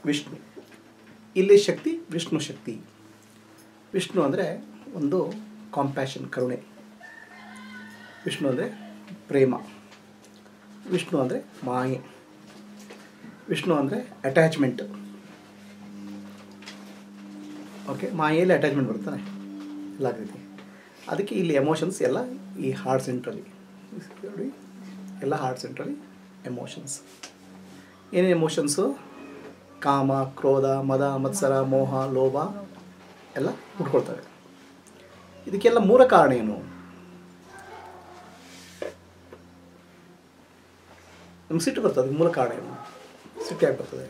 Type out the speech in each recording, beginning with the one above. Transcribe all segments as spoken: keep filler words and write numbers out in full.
ವಿಷ್ಣು. ಇಲ್ಲಿ ಶಕ್ತಿ ವಿಷ್ಣು ಶಕ್ತಿ. ವಿಷ್ಣು ಅಂದರೆ ಒಂದು ಕಾಂಪ್ಯಾಷನ್, ಕರುಣೆ. ವಿಷ್ಣು ಅಂದರೆ ಪ್ರೇಮ. ವಿಷ್ಣು ಅಂದರೆ ಮಾಯೆ. ವಿಷ್ಣು ಅಂದರೆ ಅಟ್ಯಾಚ್ಮೆಂಟ್. ಓಕೆ, ಮಾಯೆಯಲ್ಲಿ ಅಟ್ಯಾಚ್ಮೆಂಟ್ ಬರ್ತಾನೆ ಎಲ್ಲ ರೀತಿ. ಅದಕ್ಕೆ ಇಲ್ಲಿ ಎಮೋಷನ್ಸ್ ಎಲ್ಲ ಈ ಹಾರ್ಟ್ ಸೆಂಟ್ರಲ್ಲಿ ನೋಡಿ, ಎಲ್ಲ ಹಾರ್ಟ್ ಸೆಂಟ್ರಲ್ಲಿ ಎಮೋಷನ್ಸ್. ಏನೇನು ಎಮೋಷನ್ಸು? ಕಾಮ, ಕ್ರೋಧ, ಮದ, ಮತ್ಸರ, ಮೋಹ, ಲೋಭ ಎಲ್ಲ ಹುಟ್ಕೊಳ್ತವೆ. ಇದಕ್ಕೆಲ್ಲ ಮೂಲ ಕಾರಣ ಏನು? ನಮ್ಗೆ ಸಿಟ್ಟು ಬರ್ತದೆ. ಮೂಲ ಕಾರಣ ಏನು? ಸಿಟ್ಟು ಯಾಕೆ ಬರ್ತದೆ?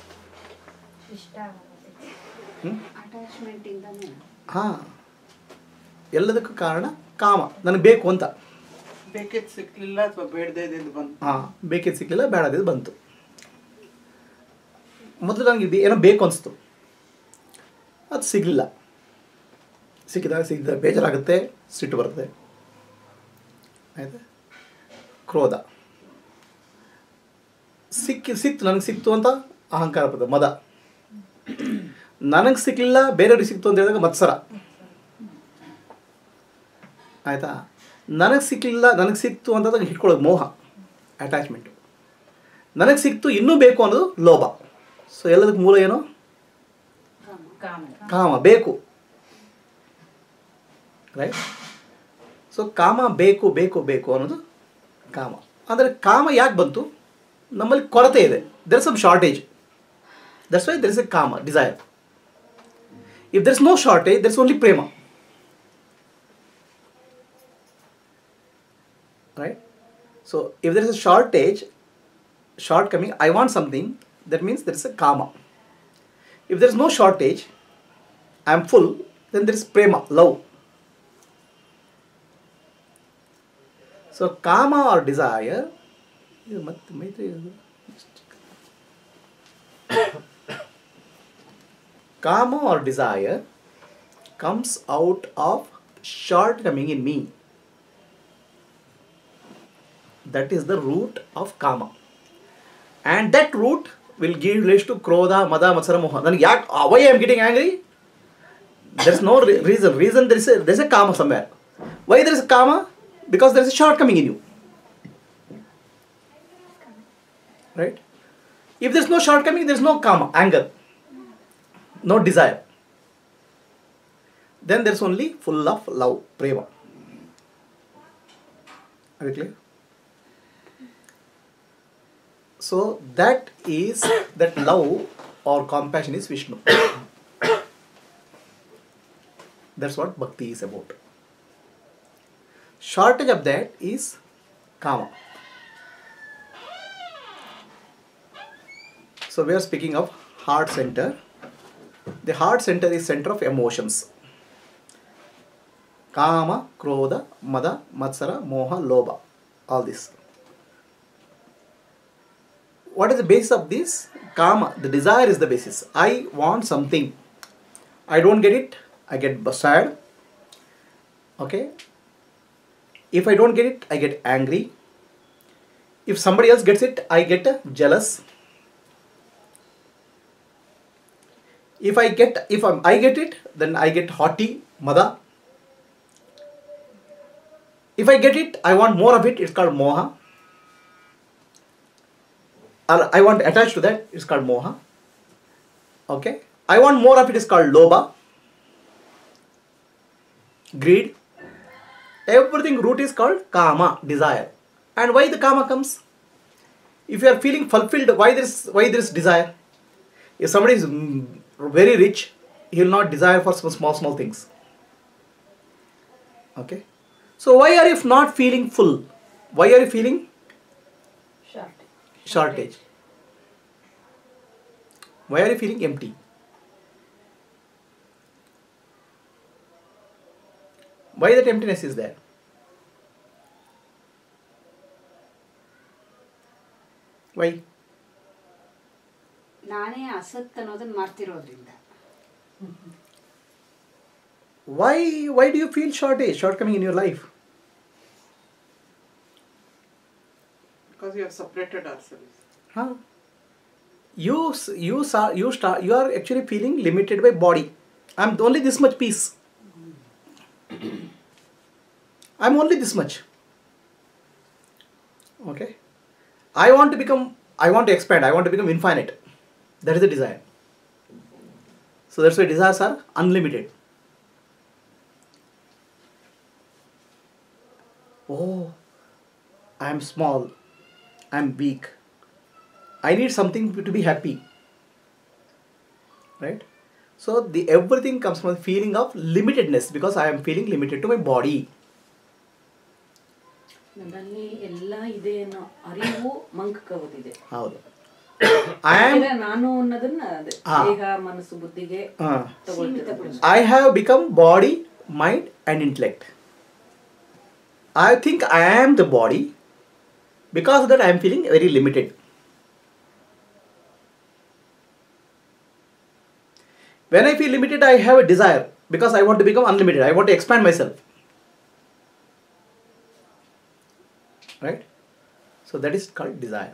ಹಾಂ, ಎಲ್ಲದಕ್ಕೂ ಕಾರಣ ಕಾಮ. ನನಗೆ ಬೇಕು ಅಂತ. ಬೇಕಿದ್ದು ಸಿಕ್ಕಲಿಲ್ಲ ಅಥವಾ ಬೇಡದೇ ಇದ್ದು ಬಂತು. ಹಾಂ, ಬೇಕಿದ್ದು ಸಿಕ್ಕಲಿಲ್ಲ, ಬೇಡದಿದ್ದು ಬಂತು. ಮೊದಲು ನನಗೆ ಏನೋ ಬೇಕು ಅನಿಸ್ತು, ಅದು ಸಿಗಲಿಲ್ಲ. ಸಿಕ್ಕಿದಾಗ ಸಿಕ್ಕಿದಾಗ ಬೇಜಾರಾಗುತ್ತೆ, ಸಿಟ್ಟು ಬರುತ್ತೆ. ಆಯಿತಾ? ಕ್ರೋಧ. ಸಿಕ್ಕಿ ಸಿಕ್ತು ನನಗೆ ಸಿಕ್ತು ಅಂತ ಅಹಂಕಾರ ಬರ್ತದೆ, ಮದ. ನನಗೆ ಸಿಕ್ಕಲಿಲ್ಲ, ಬೇರೆಯವ್ರಿಗೆ ಸಿಕ್ತು ಅಂತ ಹೇಳಿದಾಗ ಮತ್ಸರ. ಆಯಿತಾ? ನನಗೆ ಸಿಕ್ಕಲಿಲ್ಲ, ನನಗೆ ಸಿಕ್ತು ಅಂತಂದಾಗ ಹಿಡ್ಕೊಳ್ಳೋದು ಮೋಹ, ಅಟ್ಯಾಚ್ಮೆಂಟು. ನನಗೆ ಸಿಕ್ತು ಇನ್ನೂ ಬೇಕು ಅನ್ನೋದು ಲೋಭ. ಸೊ ಎಲ್ಲದಕ್ಕೆ ಮೂಲ ಏನು? ಕಾಮ, ಬೇಕು. ರೈಟ್? ಸೊ ಕಾಮ, ಬೇಕು ಬೇಕು ಬೇಕು ಅನ್ನೋದು ಕಾಮ. ಅಂದರೆ ಕಾಮ ಯಾಕೆ ಬಂತು? ನಮ್ಮಲ್ಲಿ ಕೊರತೆ ಇದೆ. There is some shortage. That's why there is a kama, desire. If there is no shortage, there is only prema. Right? So if there is a shortage, shortcoming, I want something, that means there is a kama. If there is no shortage, I am full, then there is prema, love. So kama or desire, kama or desire comes out of shortcoming in me. That is the root of kama, and that root will give rise to krodha, mada, matsara, moha. Then yak, why I am getting angry? There is no re reason. Reason there is a there is a kama somewhere. Why there is a kama? Because there is a shortcoming in you. Right? If there is no shortcoming, there is no kama, anger, no desire. Then there is only full of love, prema. Are you clear? So that is, that love or compassion is Vishnu. That's what bhakti is about. Shortage of that is kama. So we are speaking of heart center. The heart center is center of emotions. Kama, krodha, mada, matsara, moha, lobha. All this. What is the basis of this? Kama, the desire is the basis. I want something. I don't get it, I get sad. Okay? If I don't get it, I get angry. If somebody else gets it, I get jealous. If I get, if I'm, I get it, then I get haughty, mada. If I get it, I want more of it, it's called moha. I want to attach to that, it's called moha. Okay? I want more of it, is called lobha. Greed. Everything root is called kama, desire. And why the kama comes? If you are feeling fulfilled, why there is, why there is desire? If somebody is very rich, he will not desire for some small, small things. Okay? So why are you not feeling full? Why are you feeling shortage? Why are you feeling empty? Why that emptiness is there? Why? ನಾನೇ ಅಸತ್ ಅನ್ನೋದನ್ನ ಮಾಡ್ತಿರೋದ್ರಿಂದ. Why why do you feel shortage, shortcoming in your life? Because we have separated ourselves. Huh? you s- you saw you start you are actually feeling limited by body. I'm only this much piece. I'm only this much. Okay. I want to become, I want to expand, I want to become infinite. That is the desire. So that's why desires are unlimited. Oh, I am small, I am weak. I need something to be happy. Right? So the everything comes from the feeling of limitedness because I am feeling limited to my body. ನನ್ನಲ್ಲಿ ಎಲ್ಲ ಇದೆ ಅನ್ನೋ ಅರಿವು ಮಂಕುಕವಿದೆ. ಹೌದು. I am ನಾನು ಅನ್ನೋದನ್ನ ಅದೇ ದೇಹ ಮನಸ್ಸು ಬುದ್ಧಿಗೆ ತಗೊಳ್ತಿದ್ದೆ. I have become body, mind and intellect. I think I am the body. Because of that I am feeling very limited. When I feel limited, I have a desire because I want to become unlimited. I want to expand myself. Right? So that is called desire.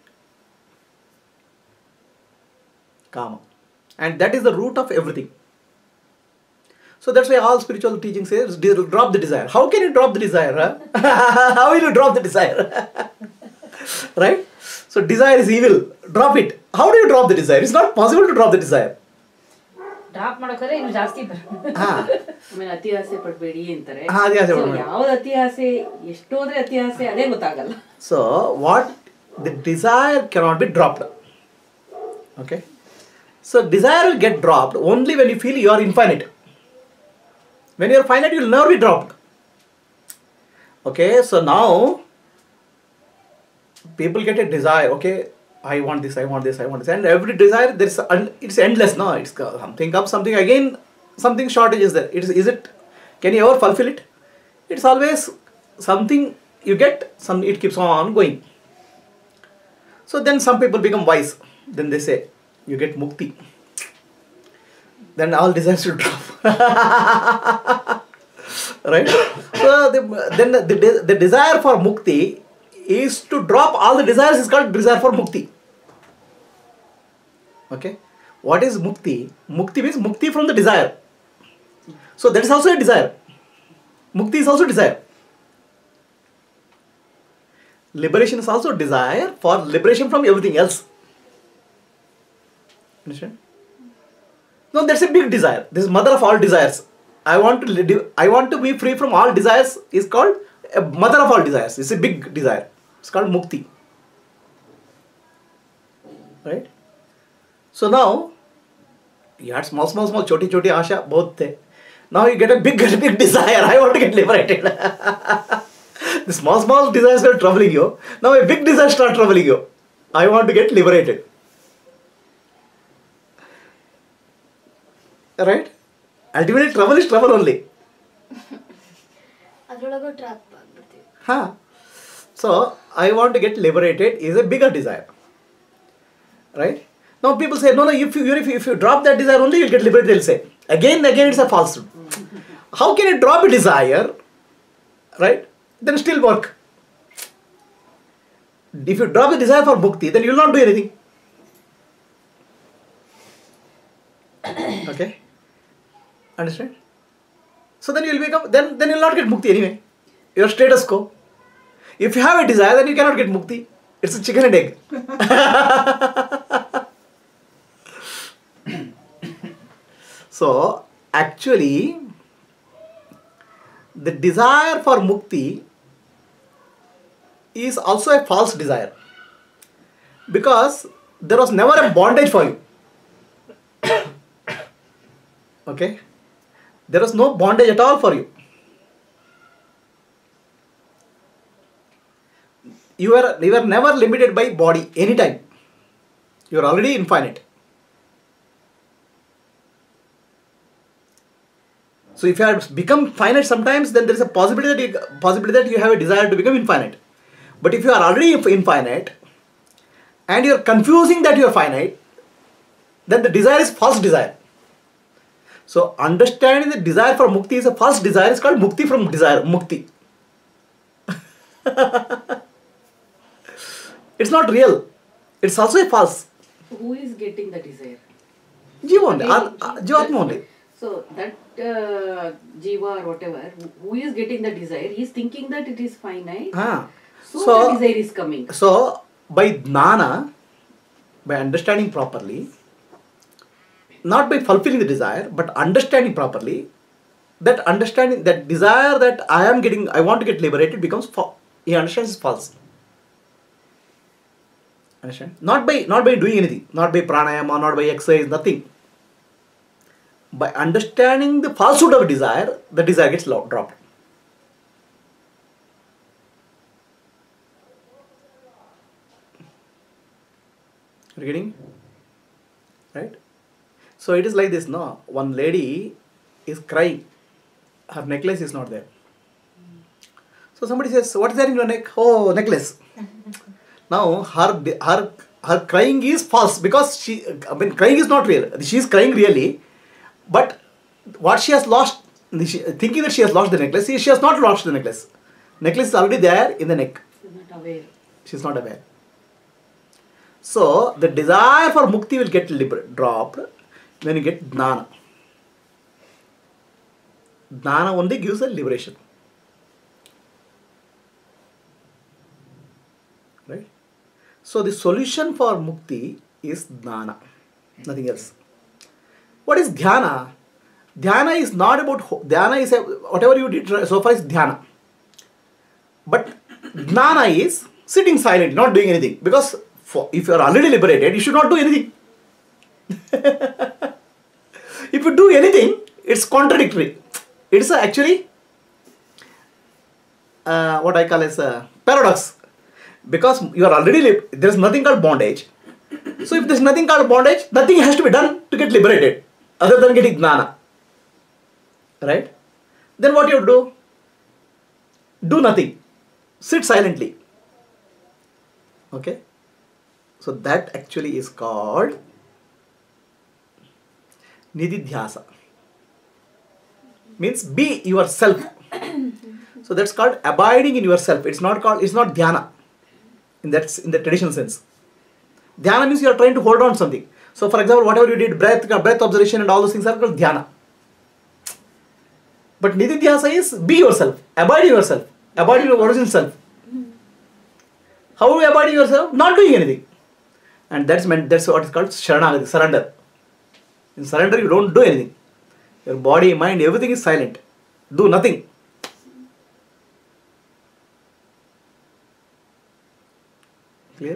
Kama. And that is the root of everything. So that's why all spiritual teaching says drop the desire. How can you drop the desire? Huh? How will you drop the desire? Right? So desire is evil. Drop it. How do you drop the desire? It's not possible to drop the desire. Drop ಮಾಡೋಕ್ಕಾದ್ರೆ ಇನ್ನು ಜಾಸ್ತಿ ಆಮೇಲೆ ಅತಿ ಆಸೆ ಪಡಬೇಡಿ ಅಂತಾರೆ. ಹಾ, ಅತಿ ಆಸೆ ಪಡ್ಬೇಡಿ. ಯಾವ್ದು ಅತಿ ಆಸೆ ಎಷ್ಟೋದ್ರೆ ಅತಿ ಆಸೆ ಅದೇ ಗೊತ್ತಾಗಲ್ಲ. So what the desire cannot be dropped. Okay. So desire will get dropped only when you feel you are infinite. When you are finite, you will never be dropped. Okay. So now people get a desire. Okay. I want this, I want this, I want this, and every desire there is it's endless. No, it's something up, something again, something shortage is there. It is, is it? Can you ever fulfill it? It's always something you get. Some it keeps on going. So then some people become wise. Then they say you get mukti. Then all desires will drop. Right? So the, then the, the the desire for mukti is to drop all the desires is called desire for mukti. Okay. What is mukti? Mukti means mukti from the desire. So that is also a desire. Mukti is also desire. Liberation is also desire for liberation from everything else. Understand? No, that's a big desire. This is mother of all desires. I want to live, I want to be free from all desires is called a mother of all desires. It's a big desire. It's called mukti. Right? So now, you had small, small, small, choti, choti, asha, both the. Now you get a big, big desire. I want to get liberated. The small, small desires were troubling you. Now a big desire start troubling you. I want to get liberated. Right? Ultimately, trouble is trouble only. ಅದರೊಳಗೂ trap ಆಗ್ಬಿಡ್ತೀವಿ. Huh? So, I want to get liberated is a bigger desire. Right? Now people say, no, no, if you, if you, if you drop that desire only, you'll get liberated, they'll say. Again, again, it's a falsehood. How can you drop a desire, right, then still work? If you drop the desire for mukti, then you will not do anything. Okay? Understand? So then you will become, then, then you will not get mukti anyway. Your status quo. If you have a desire, then you cannot get mukti. It's a chicken and egg. So, actually, the desire for mukti is also a false desire. Because there was never a bondage for you. Okay? There was no bondage at all for you. You were, you were never limited by body anytime. You are already infinite. So if you have become finite sometimes, then there is a possibility that you, possibility that you have a desire to become infinite. But if you are already infinite and you are confusing that you are finite, then the desire is false desire. So understanding the desire for mukti is a false desire is called mukti from desire, mukti. It's not real. It's also a false. who is getting the desire? Jiva only. Again, At- uh, Jivatma only. So that uh, jiva or whatever, who- who is getting the desire, he is thinking that it is finite. Ah. So, So- the desire is coming. So, by jnana, by understanding properly, not by fulfilling the desire, but understanding properly, that understanding, that desire that I am getting, I want to get liberated becomes, fa- he understands is false. Understand? Not by, not by doing anything, not by pranayama, not by exercise, nothing. By understanding the falsehood of desire, the desire gets lo- dropped. Are you getting? Right? So it is like this, no? One lady is crying. Her necklace is not there. So somebody says, what is there in your neck? Oh, necklace. Now her her her crying is false because she, I mean, crying is not real. She is crying really, but what she has lost, she, thinking that she has lost the necklace, she, she has not lost the necklace. Necklace is already there in the neck. She's not aware. She is not aware. So the desire for mukti will get liber- dropped when you get jnana. Jnana only gives a liberation. Right? So the solution for mukti is jnana, nothing else. What is dhyana? Dhyana is not about, ho- dhyana is, a, whatever you did so far is dhyana. But jnana is sitting silent, not doing anything. Because for, if you are already liberated, you should not do anything. If you do anything, it's contradictory. It's a, actually uh, what I call as a paradox. Because you are already, li- there is nothing called bondage. So if there is nothing called bondage, nothing has to be done to get liberated other than getting jnana. Right? Then what you do? Do nothing. Sit silently. Okay? So that actually is called nididhyasa. Means be yourself. So that's called abiding in yourself. It's not called, it's not dhyana in that, in the traditional sense. Dhyana means you are trying to hold on to something. So for example, whatever you did, breath, breath observation and all those things are called dhyana. But nididhyasa is be yourself, abide in yourself, abide in your original self. How do you abide in yourself? Not doing anything. And that's meant, that's what is called sharanagati, surrender. In surrender, you don't do anything. Your body, mind, everything is silent. Do nothing. Clear?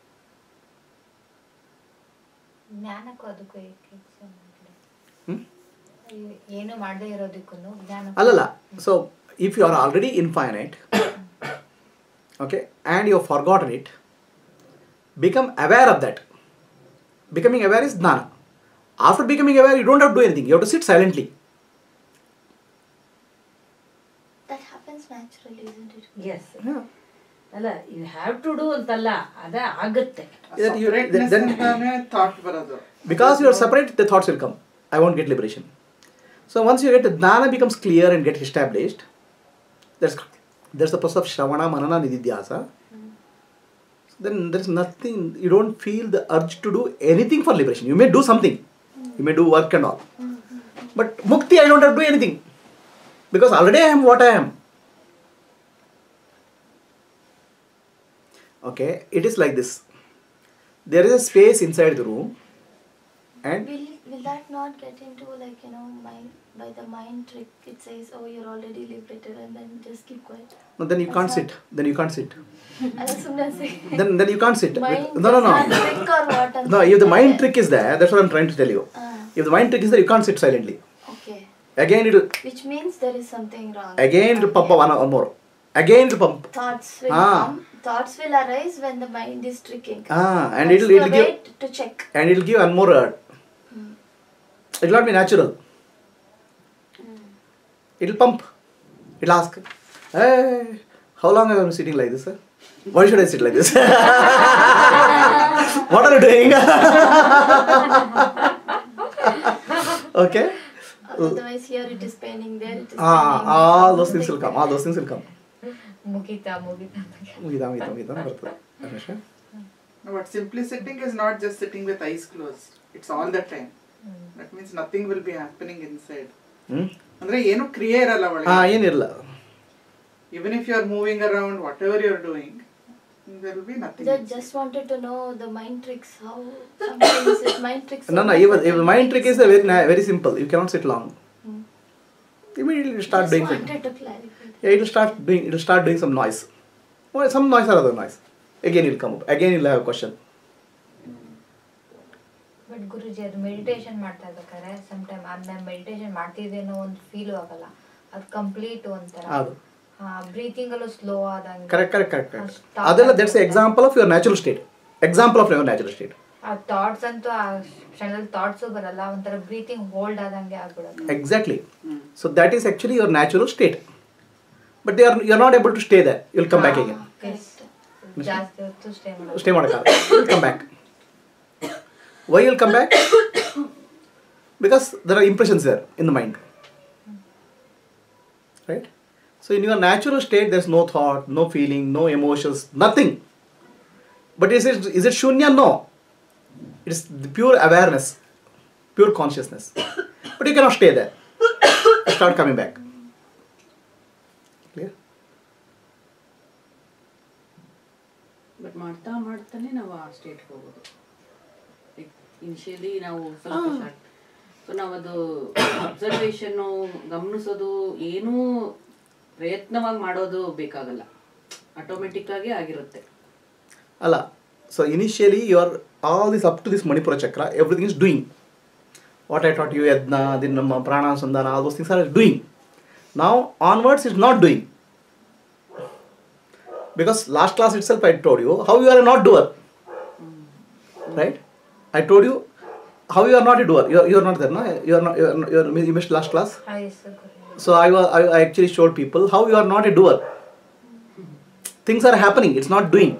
ಜ್ಞಾನಕ್ಕೂ ಅದಕ್ಕೂ ಏಕೆ Hmm? ಏನು ಮಾಡದೇ ಇರೋದಕ್ಕೂ ಜ್ಞಾನ Alala. So, if you are already infinite, okay, and you have forgotten it, become aware of that. Becoming aware is jnana. After becoming aware, you don't have to do anything. You have to sit silently. that happens naturally, isn't it? Yes. Yeah. ಅಲ್ಲ you have to do ಅಂತಲ್ಲ ಅದೇ ಆಗುತ್ತೆ. That you- Separateness then- ಅಂತಾನೆ thought ಬರೋದು. Because you are separate, the thoughts will come. I won't get liberation. So once you get jnana becomes clear and get established, there's there's the process of shravana, manana, nididhyasa. Then there's nothing, you don't feel the urge to do anything for liberation. You may do something. You may do work and all. But mukti, I don't have to do anything. Because already I am what I am. Okay, it is like this. There is a space inside the room and Will will that not get into like you know mind by the mind trick? It says, oh, you're already liberated, and then just keep quiet. no, then you can't sit. Then you can't sit. As soon as say Then then you can't sit. mind No, no, no. does not trick or what? I'm No, saying if the mind that- trick is there, that's what I'm trying to tell you. Ah, If the mind trick is there, you can't sit silently. okay. Again it will, Which means there is something wrong. again it will pump one or more. Again it will pump. Thoughts will Ah. come. Thoughts will arise when the mind is tricking. Ah, and That's it'll the it'll give way to check. and it'll give one more. Uh, it will not be natural. It'll pump. It'll ask, hey, how long have I been sitting like this, sir? Why should I sit like this? What are you doing? Okay. Otherwise, here it is paining, there it is Ah, paining. all those things Like will come. that. All those things will come. ಮುಗಿತಾ ಮುಗಿತಾ ಮುಗಿತಾ ಮುಗಿತಾ ಮುಗಿತಾ ಬರ್ತದೆ. Understand? But simply sitting is not just sitting with eyes closed. It's all the time. That means nothing will be happening inside. ಹ್ಞೂ ಅಂದ್ರೆ ಏನು ಕ್ರಿಯೆ ಇರಲ್ಲ ಹಾಂ ಒಳಗೆ. ಏನಿರಲ್ಲ. Even if you are moving around, whatever you are doing, there will be nothing. Just, just wanted to know the mind tricks. How sometimes it mind tricks. No, no, even, even mind trick is a very, na- very simple. You cannot sit long. Hmm. Immediately you start Just doing something. wanted to clarify. Yeah, it will start doing, it will start doing some noise. Well, some noise or other noise. Again it will come up. Again you will have a question. But Guruji ಅದು meditation ಮಾಡ್ತಾ ಇರ್ಬೇಕಾದ್ರೆ some time ನಾನು meditation ಮಾಡ್ತಿದ್ದೇನೋ ಒಂದು feel ಆಗಲ್ಲ, ಅದು complete ಒಂಥರ ಹೌದು. ಬ್ರೀತಿಂಗ್ ಅಲ್ಲೂ ಸ್ಲೋ ಆದಂಗೆ. Correct, correct, correct, correct. ಅದೆಲ್ಲ that's the example of your natural state. Example of your natural state. ಆ ಥಾಟ್ಸ್ ಅಂತೂ ಆ ಕ್ಷಣದಲ್ಲಿ ಥಾಟ್ಸು ಬರಲ್ಲ, ಒಂಥರ ಬ್ರೀತಿಂಗ್ ಹೋಲ್ಡ್ ಆದಂಗೆ ಆಗ್ಬಿಡೋದು. Exactly. So that is actually your natural state. But they are, you are not able to stay there. You will come back again. ಜಾಸ್ತಿ ಹೊತ್ತು stay ಮಾಡೋದು. Stay ಮಾಡಕ್ಕಾಗಲ್ಲ. You will come back. Why you will come back? Because there are impressions there in the mind. Right? So in your natural state there is no thought, no feeling, no emotions, nothing. But is it, is it shunya? No. It is the pure awareness, pure consciousness. But you cannot stay there. You start coming back. Clear? But ಮಾಡ್ತಾ ಮಾಡ್ತಾನೆ ನಾವು ಆ ಸ್ಟೇಟ್ಗೆ ಹೋಗೋದು. Initially ನಾವು ಸ್ವಲ್ಪ so ನಾವು ಅದು ಅಬ್ಸರ್ವೇಷನ್ನು ಗಮನಿಸೋದು ಏನೂ ಪ್ರಯತ್ನವಾಗಿ ಮಾಡೋದು ಬೇಕಾಗಲ್ಲ, ಆಟೋಮೆಟಿಕ್ ಆಗಿ ಆಗಿರುತ್ತೆ. ಅಲ್ಲ, so initially you are all this up to this Manipura chakra, everything is doing. What I taught you, Yadna, then Nama, Prana, Sandhana, all those things are doing. Now onwards it's not doing. Because last class itself I told you how you are a not doer. Right? I told you how you are not a doer. You are, you are not there, no? You are not, you, are, not- you, are, you missed last class. ಹಾಂ yes Guruji. So I, was, I, I actually showed people how you are not a doer. Things are happening, it's not doing.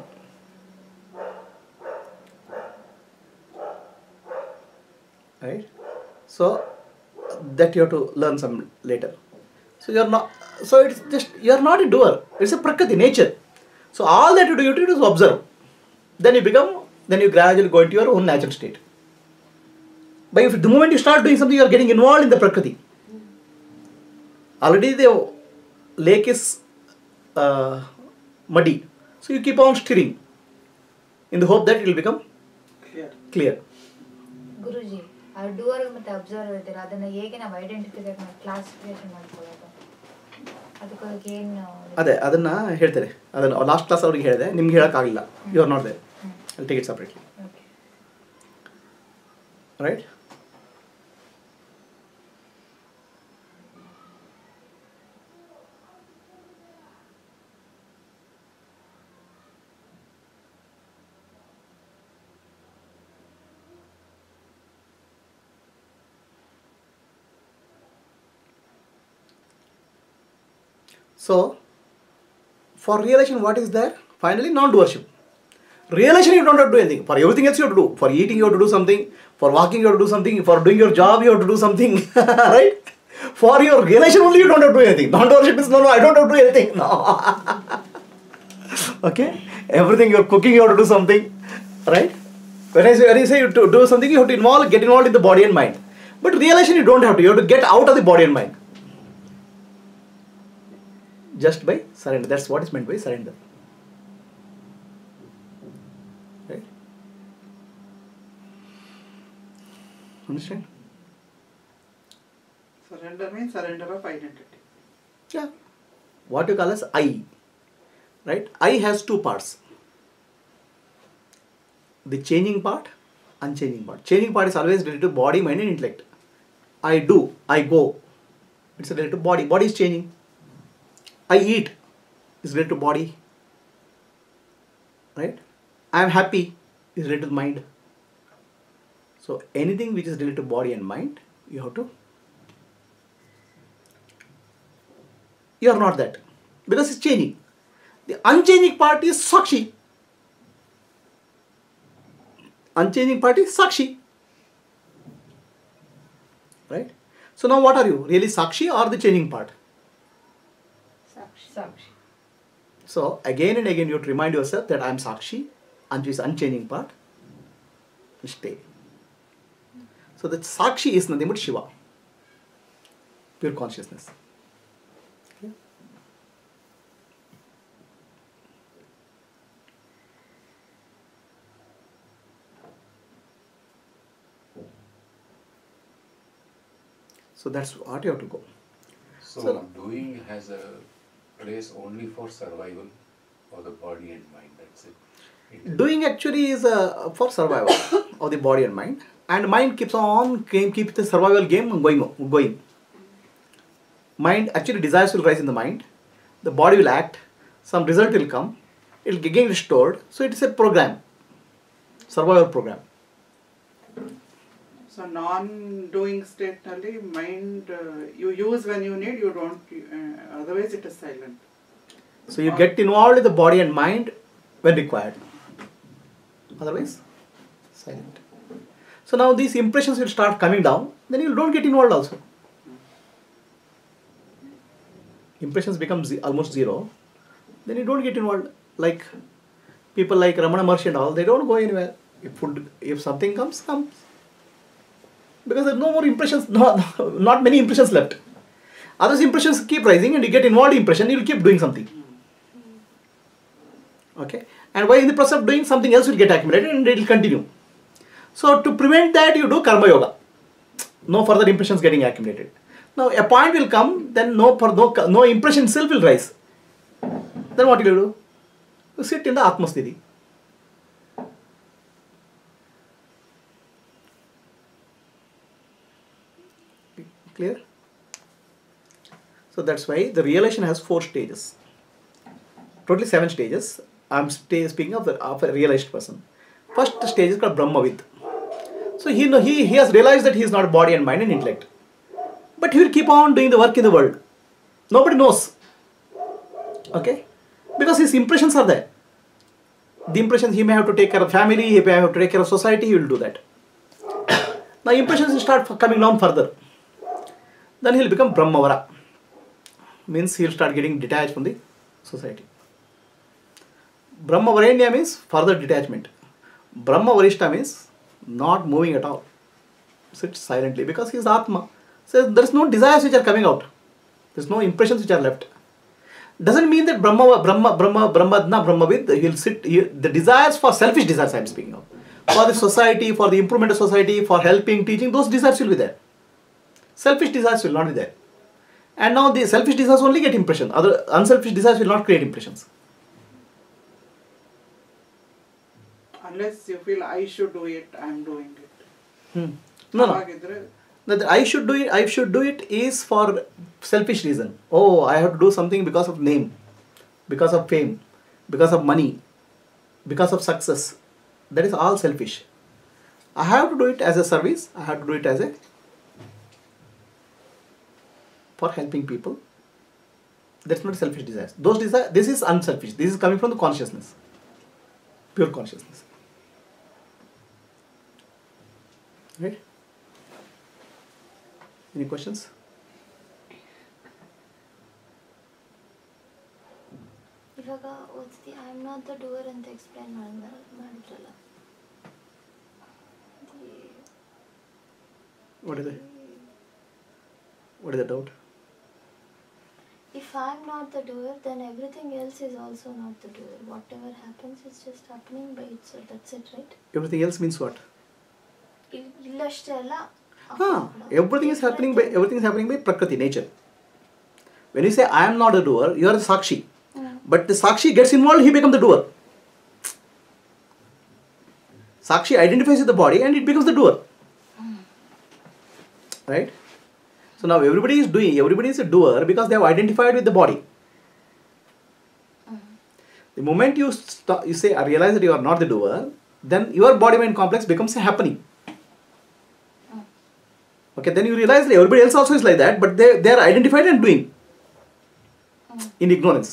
Right? So that you have to learn some later. So you are not, so it's just, you are not a doer. It's a prakriti, nature. So all that you do, you do is observe. Then you become, then you gradually go into your own natural state. But if the moment you start doing something, you are getting involved in the prakriti. Already the lake is uh, muddy. So you keep on stirring in the hope that it will become Clear. clear. Guruji ಆ doer ಮತ್ತೆ observer ಇರ್ತೀರ, ಅದನ್ನ ಹೇಗೆ ನಾವು ಐಡೆಂಟಿಫಿಕೇಟ್ ಮಾಡಿ classification ಮಾಡ್ಕೊಳ್ಳೋದು, ಅದಕ್ಕೆ ಏನು? ಅದೇ ಅದನ್ನು ಹೇಳ್ತಾರೆ, ಅದನ್ನು ಲಾಸ್ಟ್ ಕ್ಲಾಸ್ ಅವ್ರಿಗೆ ಹೇಳಿದೆ, ನಿಮ್ಗೆ ಹೇಳೋಕ್ಕಾಗಲಿಲ್ಲ. You are not there. I take it separately. Okay. Right? So, for realization, what is there? Finally, non-doership. Realization, you don't have to do anything. For everything else, you have to do. For eating, you have to do something. For walking, you have to do something. For doing your job, you have to do something. Right? For your realization only, you don't have to do anything. Non-doership is, no, no, I don't have to do anything. No. Okay? Everything, you're cooking, you have to do something. Right? When I say, when you say you to do something, you have to involve, get involved in the body and mind. But realization, you don't have to. You have to get out of the body and mind. Just by surrender. That's what is meant by surrender. Right? Understand? Surrender means surrender of identity. Yeah. What you call as I. Right? I has two parts. The changing part, unchanging part. Changing part is always related to body, mind and intellect. I do, I go. It's related to body. Body is changing. I eat is related to body. Right? I am happy is related to mind. So anything which is related to body and mind, you have to. You are not that. Because it's changing. The unchanging part is Sakshi. Unchanging part is Sakshi. Right? So now what are you? Really Sakshi or the changing part? Sakshi. So again and again you have to remind yourself that I am Sakshi which is unchanging part, will stay. So the Sakshi is nothing but Shiva, pure consciousness. Okay? So that's what you have to go. So, So- doing has a place only for survival of the body and mind. That's it. It- Doing actually is uh, for survival of the body and mind, and mind keeps on keep, keep the survival game going going. Mind actually desires will rise in the mind, the body will act, some result will come, it will get restored. So it is a program, survival program. So non-doing state ನಲ್ಲಿ mind uh, you use when you need, you don't. Uh, otherwise, it is silent. So you get involved in the body and mind when required. Otherwise, silent. So now these impressions will start coming down, then you don't get involved also. Impressions become ze- almost zero, then you don't get involved. Like people like Ramana Maharshi and all, they don't go anywhere. If food, if something comes, comes. Because there are no more impressions, not, not many impressions left. Others impressions keep rising and you get involved in impression, you will keep doing something. Okay? And while in the process of doing, something else will get accumulated and it will continue. So to prevent that, you do karma yoga. No further impressions getting accumulated. Now a point will come, then no, for no, no impression itself will rise. Then what will you do? You sit in the Atmasthiti. Clear? So that's why the realization has four stages. Totally seven stages. I'm sta- speaking of, the, of a realized person. First stage is called Brahmavid. So he, know, he, he has realized that he is not body and mind and intellect. But he will keep on doing the work in the world. Nobody knows. Okay? Because his impressions are there. The impressions, he may have to take care of family, he may have to take care of society, he will do that. Now impressions will start coming down further. Then he will become Brahmavara. Means he will start getting detached from the society. Brahmavarenya means further detachment. Brahmavarishta means not moving at all. Sits silently because he is Atma. So there is no desires which are coming out. There is no impressions which are left. Doesn't mean that Brahma, Brahma, Brahma, Brahmadna, Brahmavid, he will sit, he, the desires for selfish desires I am speaking of. For the society, for the improvement of society, for helping, teaching, those desires will be there. Selfish desires will not be there. And now the selfish desires only get impression. Other unselfish desires will not create impressions. Unless you feel I should do it, I am doing it. Hmm. No, no. ಅವಾಗಿದ್ರೆ That I should do it, I should do it is for selfish reason. Oh, I have to do something because of name, because of fame, because of money, because of success. That is all selfish. I have to do it as a service. I have to do it as a for helping people. That's not selfish desires. Those desires, this is unselfish. This is coming from the consciousness, pure consciousness. Right? Any questions? ಇವಾಗ ಓದ್ತಿ I am not the doer ಅಂತ explain ಮಾಡಿದ್ರಲ್ಲ. What is it? What is the doubt? If I am not the doer, then everything else is also not the doer. Whatever happens is just happening by itself. That's it, right? Everything else means what? ಇಲ್- ಇಲ್ಲಷ್ಟೇ ಅಲ್ಲ. Ah, everything is happening by everything is happening by Prakriti, nature. When you say I am not a doer, you are the Sakshi. Mm. But the Sakshi gets involved, he becomes the doer. Sakshi identifies with the body and it becomes the doer. Right? So now everybody is doing, everybody is a doer because they have identified with the body. Mm. The moment you stop, you say, I realize that you are not the doer, then your body-mind complex becomes a happening. Okay, then you realize that everybody else also is like that, but they, they are identified and doing Mm. in ignorance.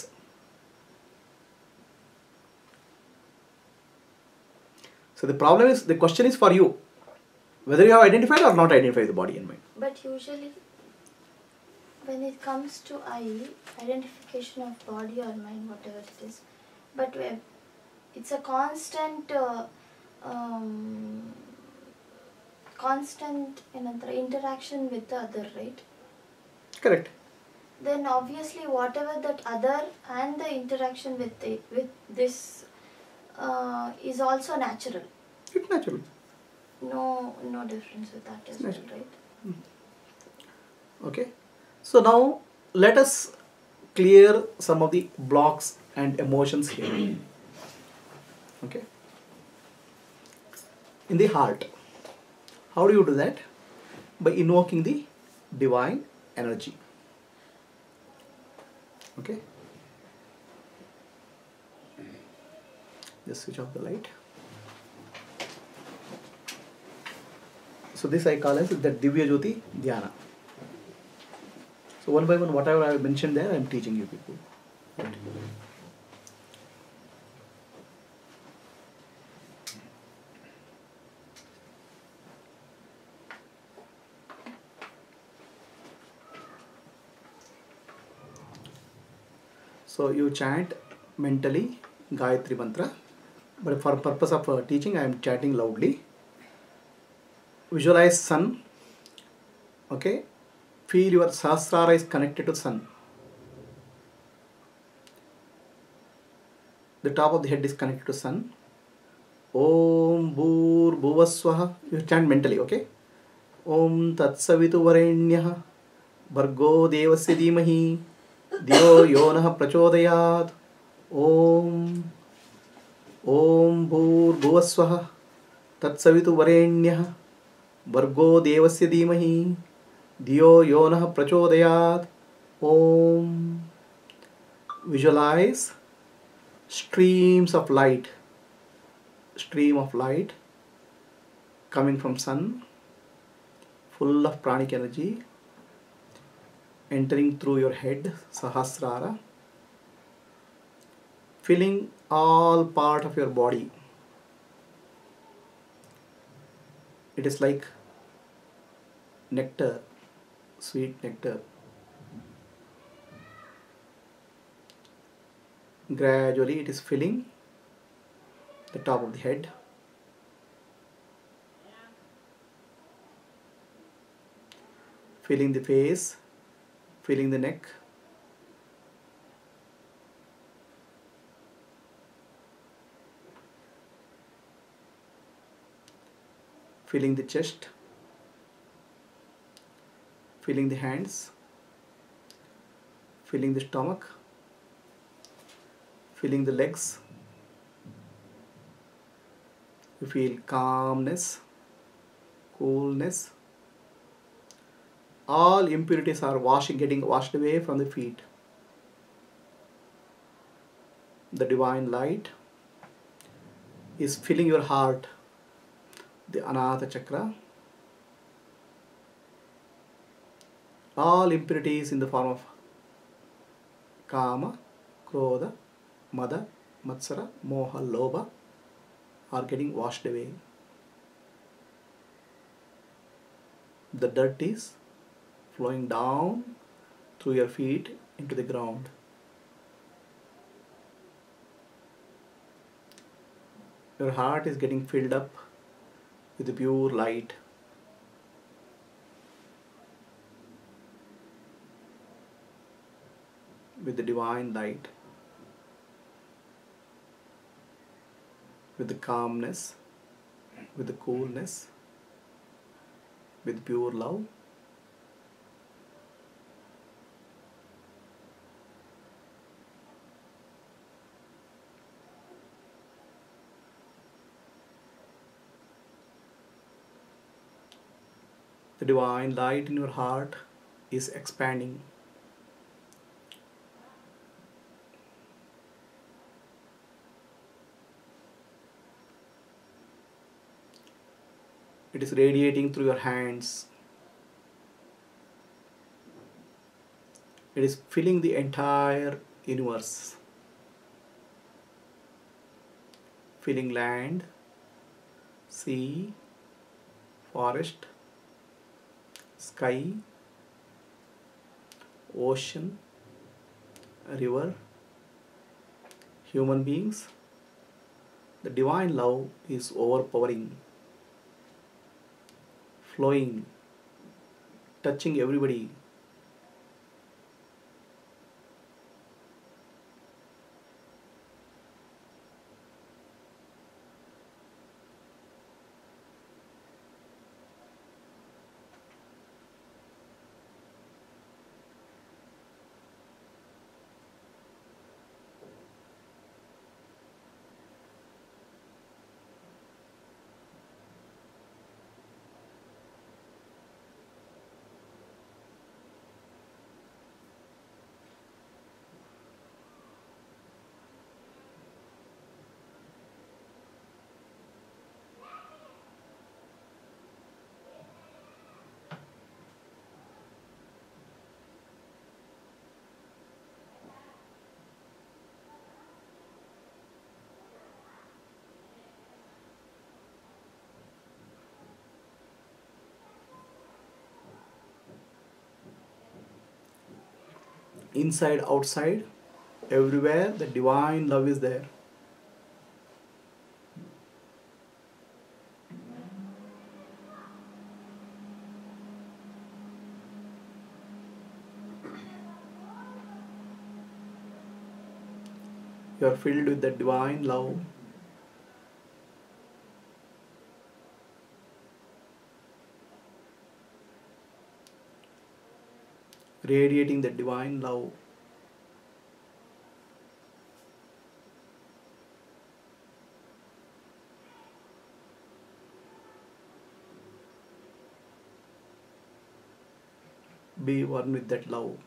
So the problem is, the question is for you, whether you have identified or not identified the body and mind. But usually, when it comes to I, identification of body or mind, whatever it is, but where it's a constant uh, um, constant ಏನಂತಾರೆ interaction with the other, right? Correct. Then obviously whatever that other and the interaction with the, with this uh, is also natural. It's natural. No no difference with that as well, Natural. right? Okay. So now let us clear some of the blocks and emotions here. Okay. In the heart, how do you do that? By invoking the divine energy. Okay. Just switch off the light. So this I call as the Divya Jyoti Dhyana. So one by one, whatever I have mentioned there, I am teaching you people. Right. So you chant mentally Gayatri mantra, but for purpose of uh, teaching, I am chanting loudly. Visualize sun. Okay. Feel your Sahasrara is connected to sun. The top of the head is connected to sun. Om Bhur Bhuvaswaha. You chant mentally, okay? Om Tatsavitu Varenyah Bhargo Devasya Dhimahi Dhyo Yonah Prachodayat. Om Om Bhur Bhuvaswaha Tatsavitu Varenyah Bhargo Devasya Dhimahi Dhyo Yonah Prachodayat. Om. Visualize streams of light, stream of light coming from sun, full of pranic energy, entering through your head, Sahasrara, filling all part of your body. It is like nectar, sweet nectar. Gradually it is filling the top of the head, filling the face, filling the neck, filling the chest, filling the hands, filling the stomach, filling the legs. You feel calmness, coolness. All impurities are washing, getting washed away from the feet. The divine light is filling your heart, the Anahata Chakra. All impurities in the form of Kama, Krodha, Mada, Matsara, Moha, Lobha are getting washed away. The dirt is flowing down through your feet into the ground. Your heart is getting filled up with the pure light. With the divine light. With the calmness, with the coolness, with pure love. The divine light in your heart is expanding. It is radiating through your hands. It is filling the entire universe. Filling land, sea, forest, sky, ocean, river, human beings, The divine love is overpowering, flowing, touching everybody. Inside, outside, everywhere, the divine love is there. You are filled with the divine love. Radiating the divine love. Be one with that love.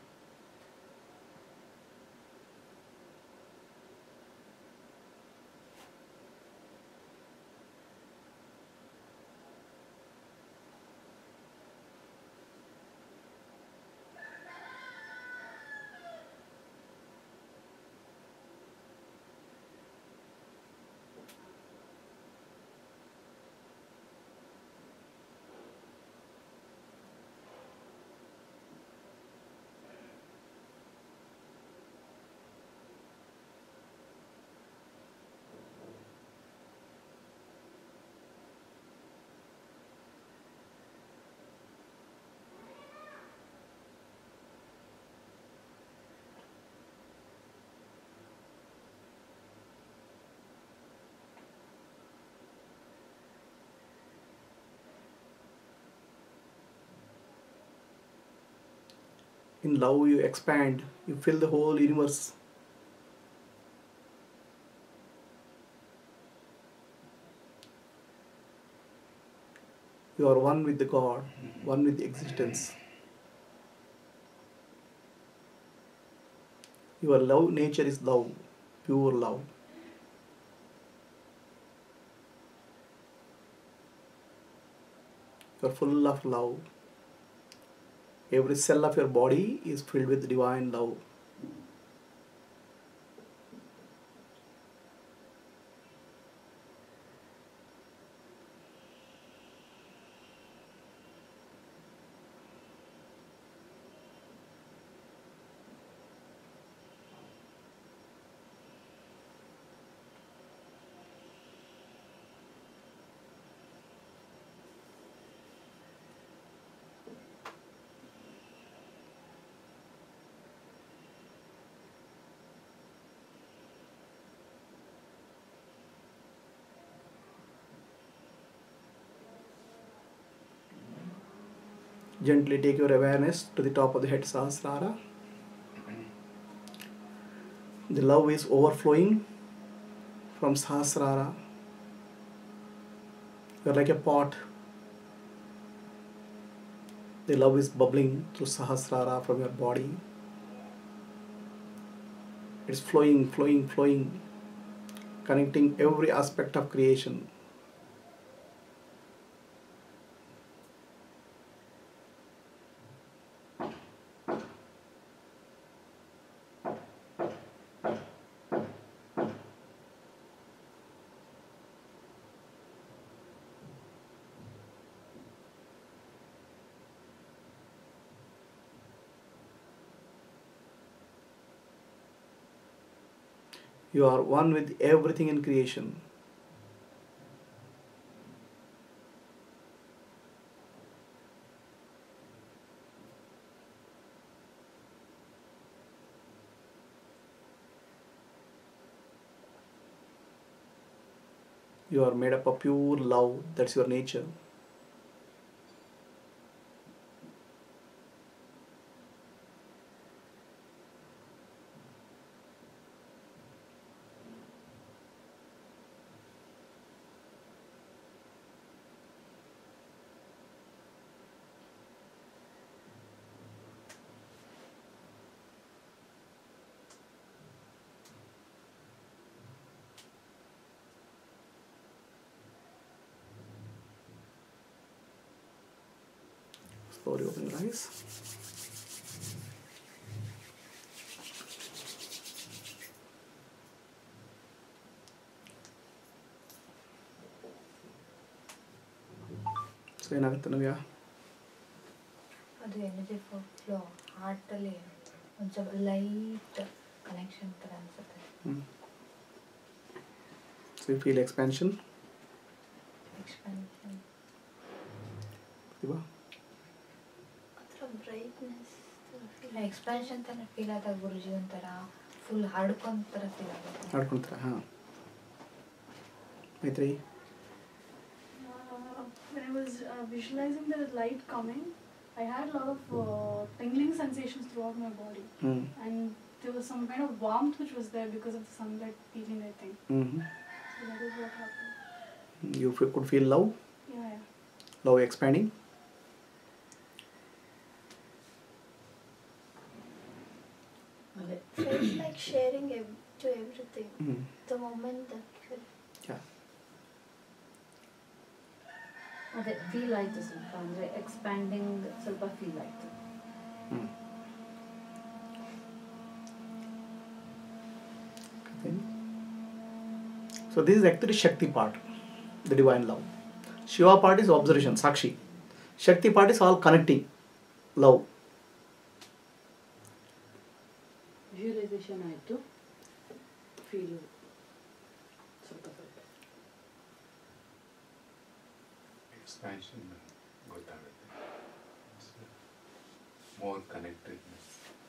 In love, you expand, you fill the whole universe. You are one with the God, one with the existence. Your love nature is love, pure love. You are full of love. Every cell of your body is filled with divine love. Gently take your awareness to the top of the head, Sahasrara. The love is overflowing from Sahasrara. You are like a pot. The love is bubbling through Sahasrara from your body. It's flowing, flowing, flowing, connecting every aspect of creation. You are one with everything in creation. You are made up of pure love. That's your nature. Slowly open your eyes. So ಏನಾಗುತ್ತೆ ನವ್ಯ? ಅದು energy flow ಹಾರ್ಟಲ್ಲಿ ಒಂದು ಸ್ವಲ್ಪ light connection ಥರ ಅನಿಸುತ್ತೆ. So you feel expansion? Expansion. ಇವಾ? Brightness expansion ಥರ feel ಆದಾಗ ಗುರುಜಿ ಒಂಥರ ಫುಲ್ ಹಡ್ಕೊಂಡ್ ಥರ ಫೀಲ್ ಆಗುತ್ತೆ. ಹಡ್ಕೊಂತಾರ ಹಾಂ. ಮೈತ್ರಿ? Uh, when I was uh, visualizing the light coming, I had a lot of uh, tingling sensations throughout my body. Mm. And there was some kind of warmth which was there because of the sunlight peeling, I think. Mm-hmm. So that is what happened. You f- could feel love? Yeah, yeah. Love expanding? felt like sharing ev- to everything. Mm. The moment that felt Yeah. ಅದೇ feel ಆಯಿತು ಸ್ವಲ್ಪ, ಅಂದರೆ expanding ಸ್ವಲ್ಪ feel ಆಯಿತು. Mm. Okay. So this is actually Shakti part, the divine love. Shiva part is observation, Sakshi. Shakti part is all connecting, love. Visualisation ಆಯಿತು, feel ಸ್ವಲ್ಪ ಸ್ವಲ್ಪ expansion ಗೊತ್ತಾಗುತ್ತೆ. More connectedness.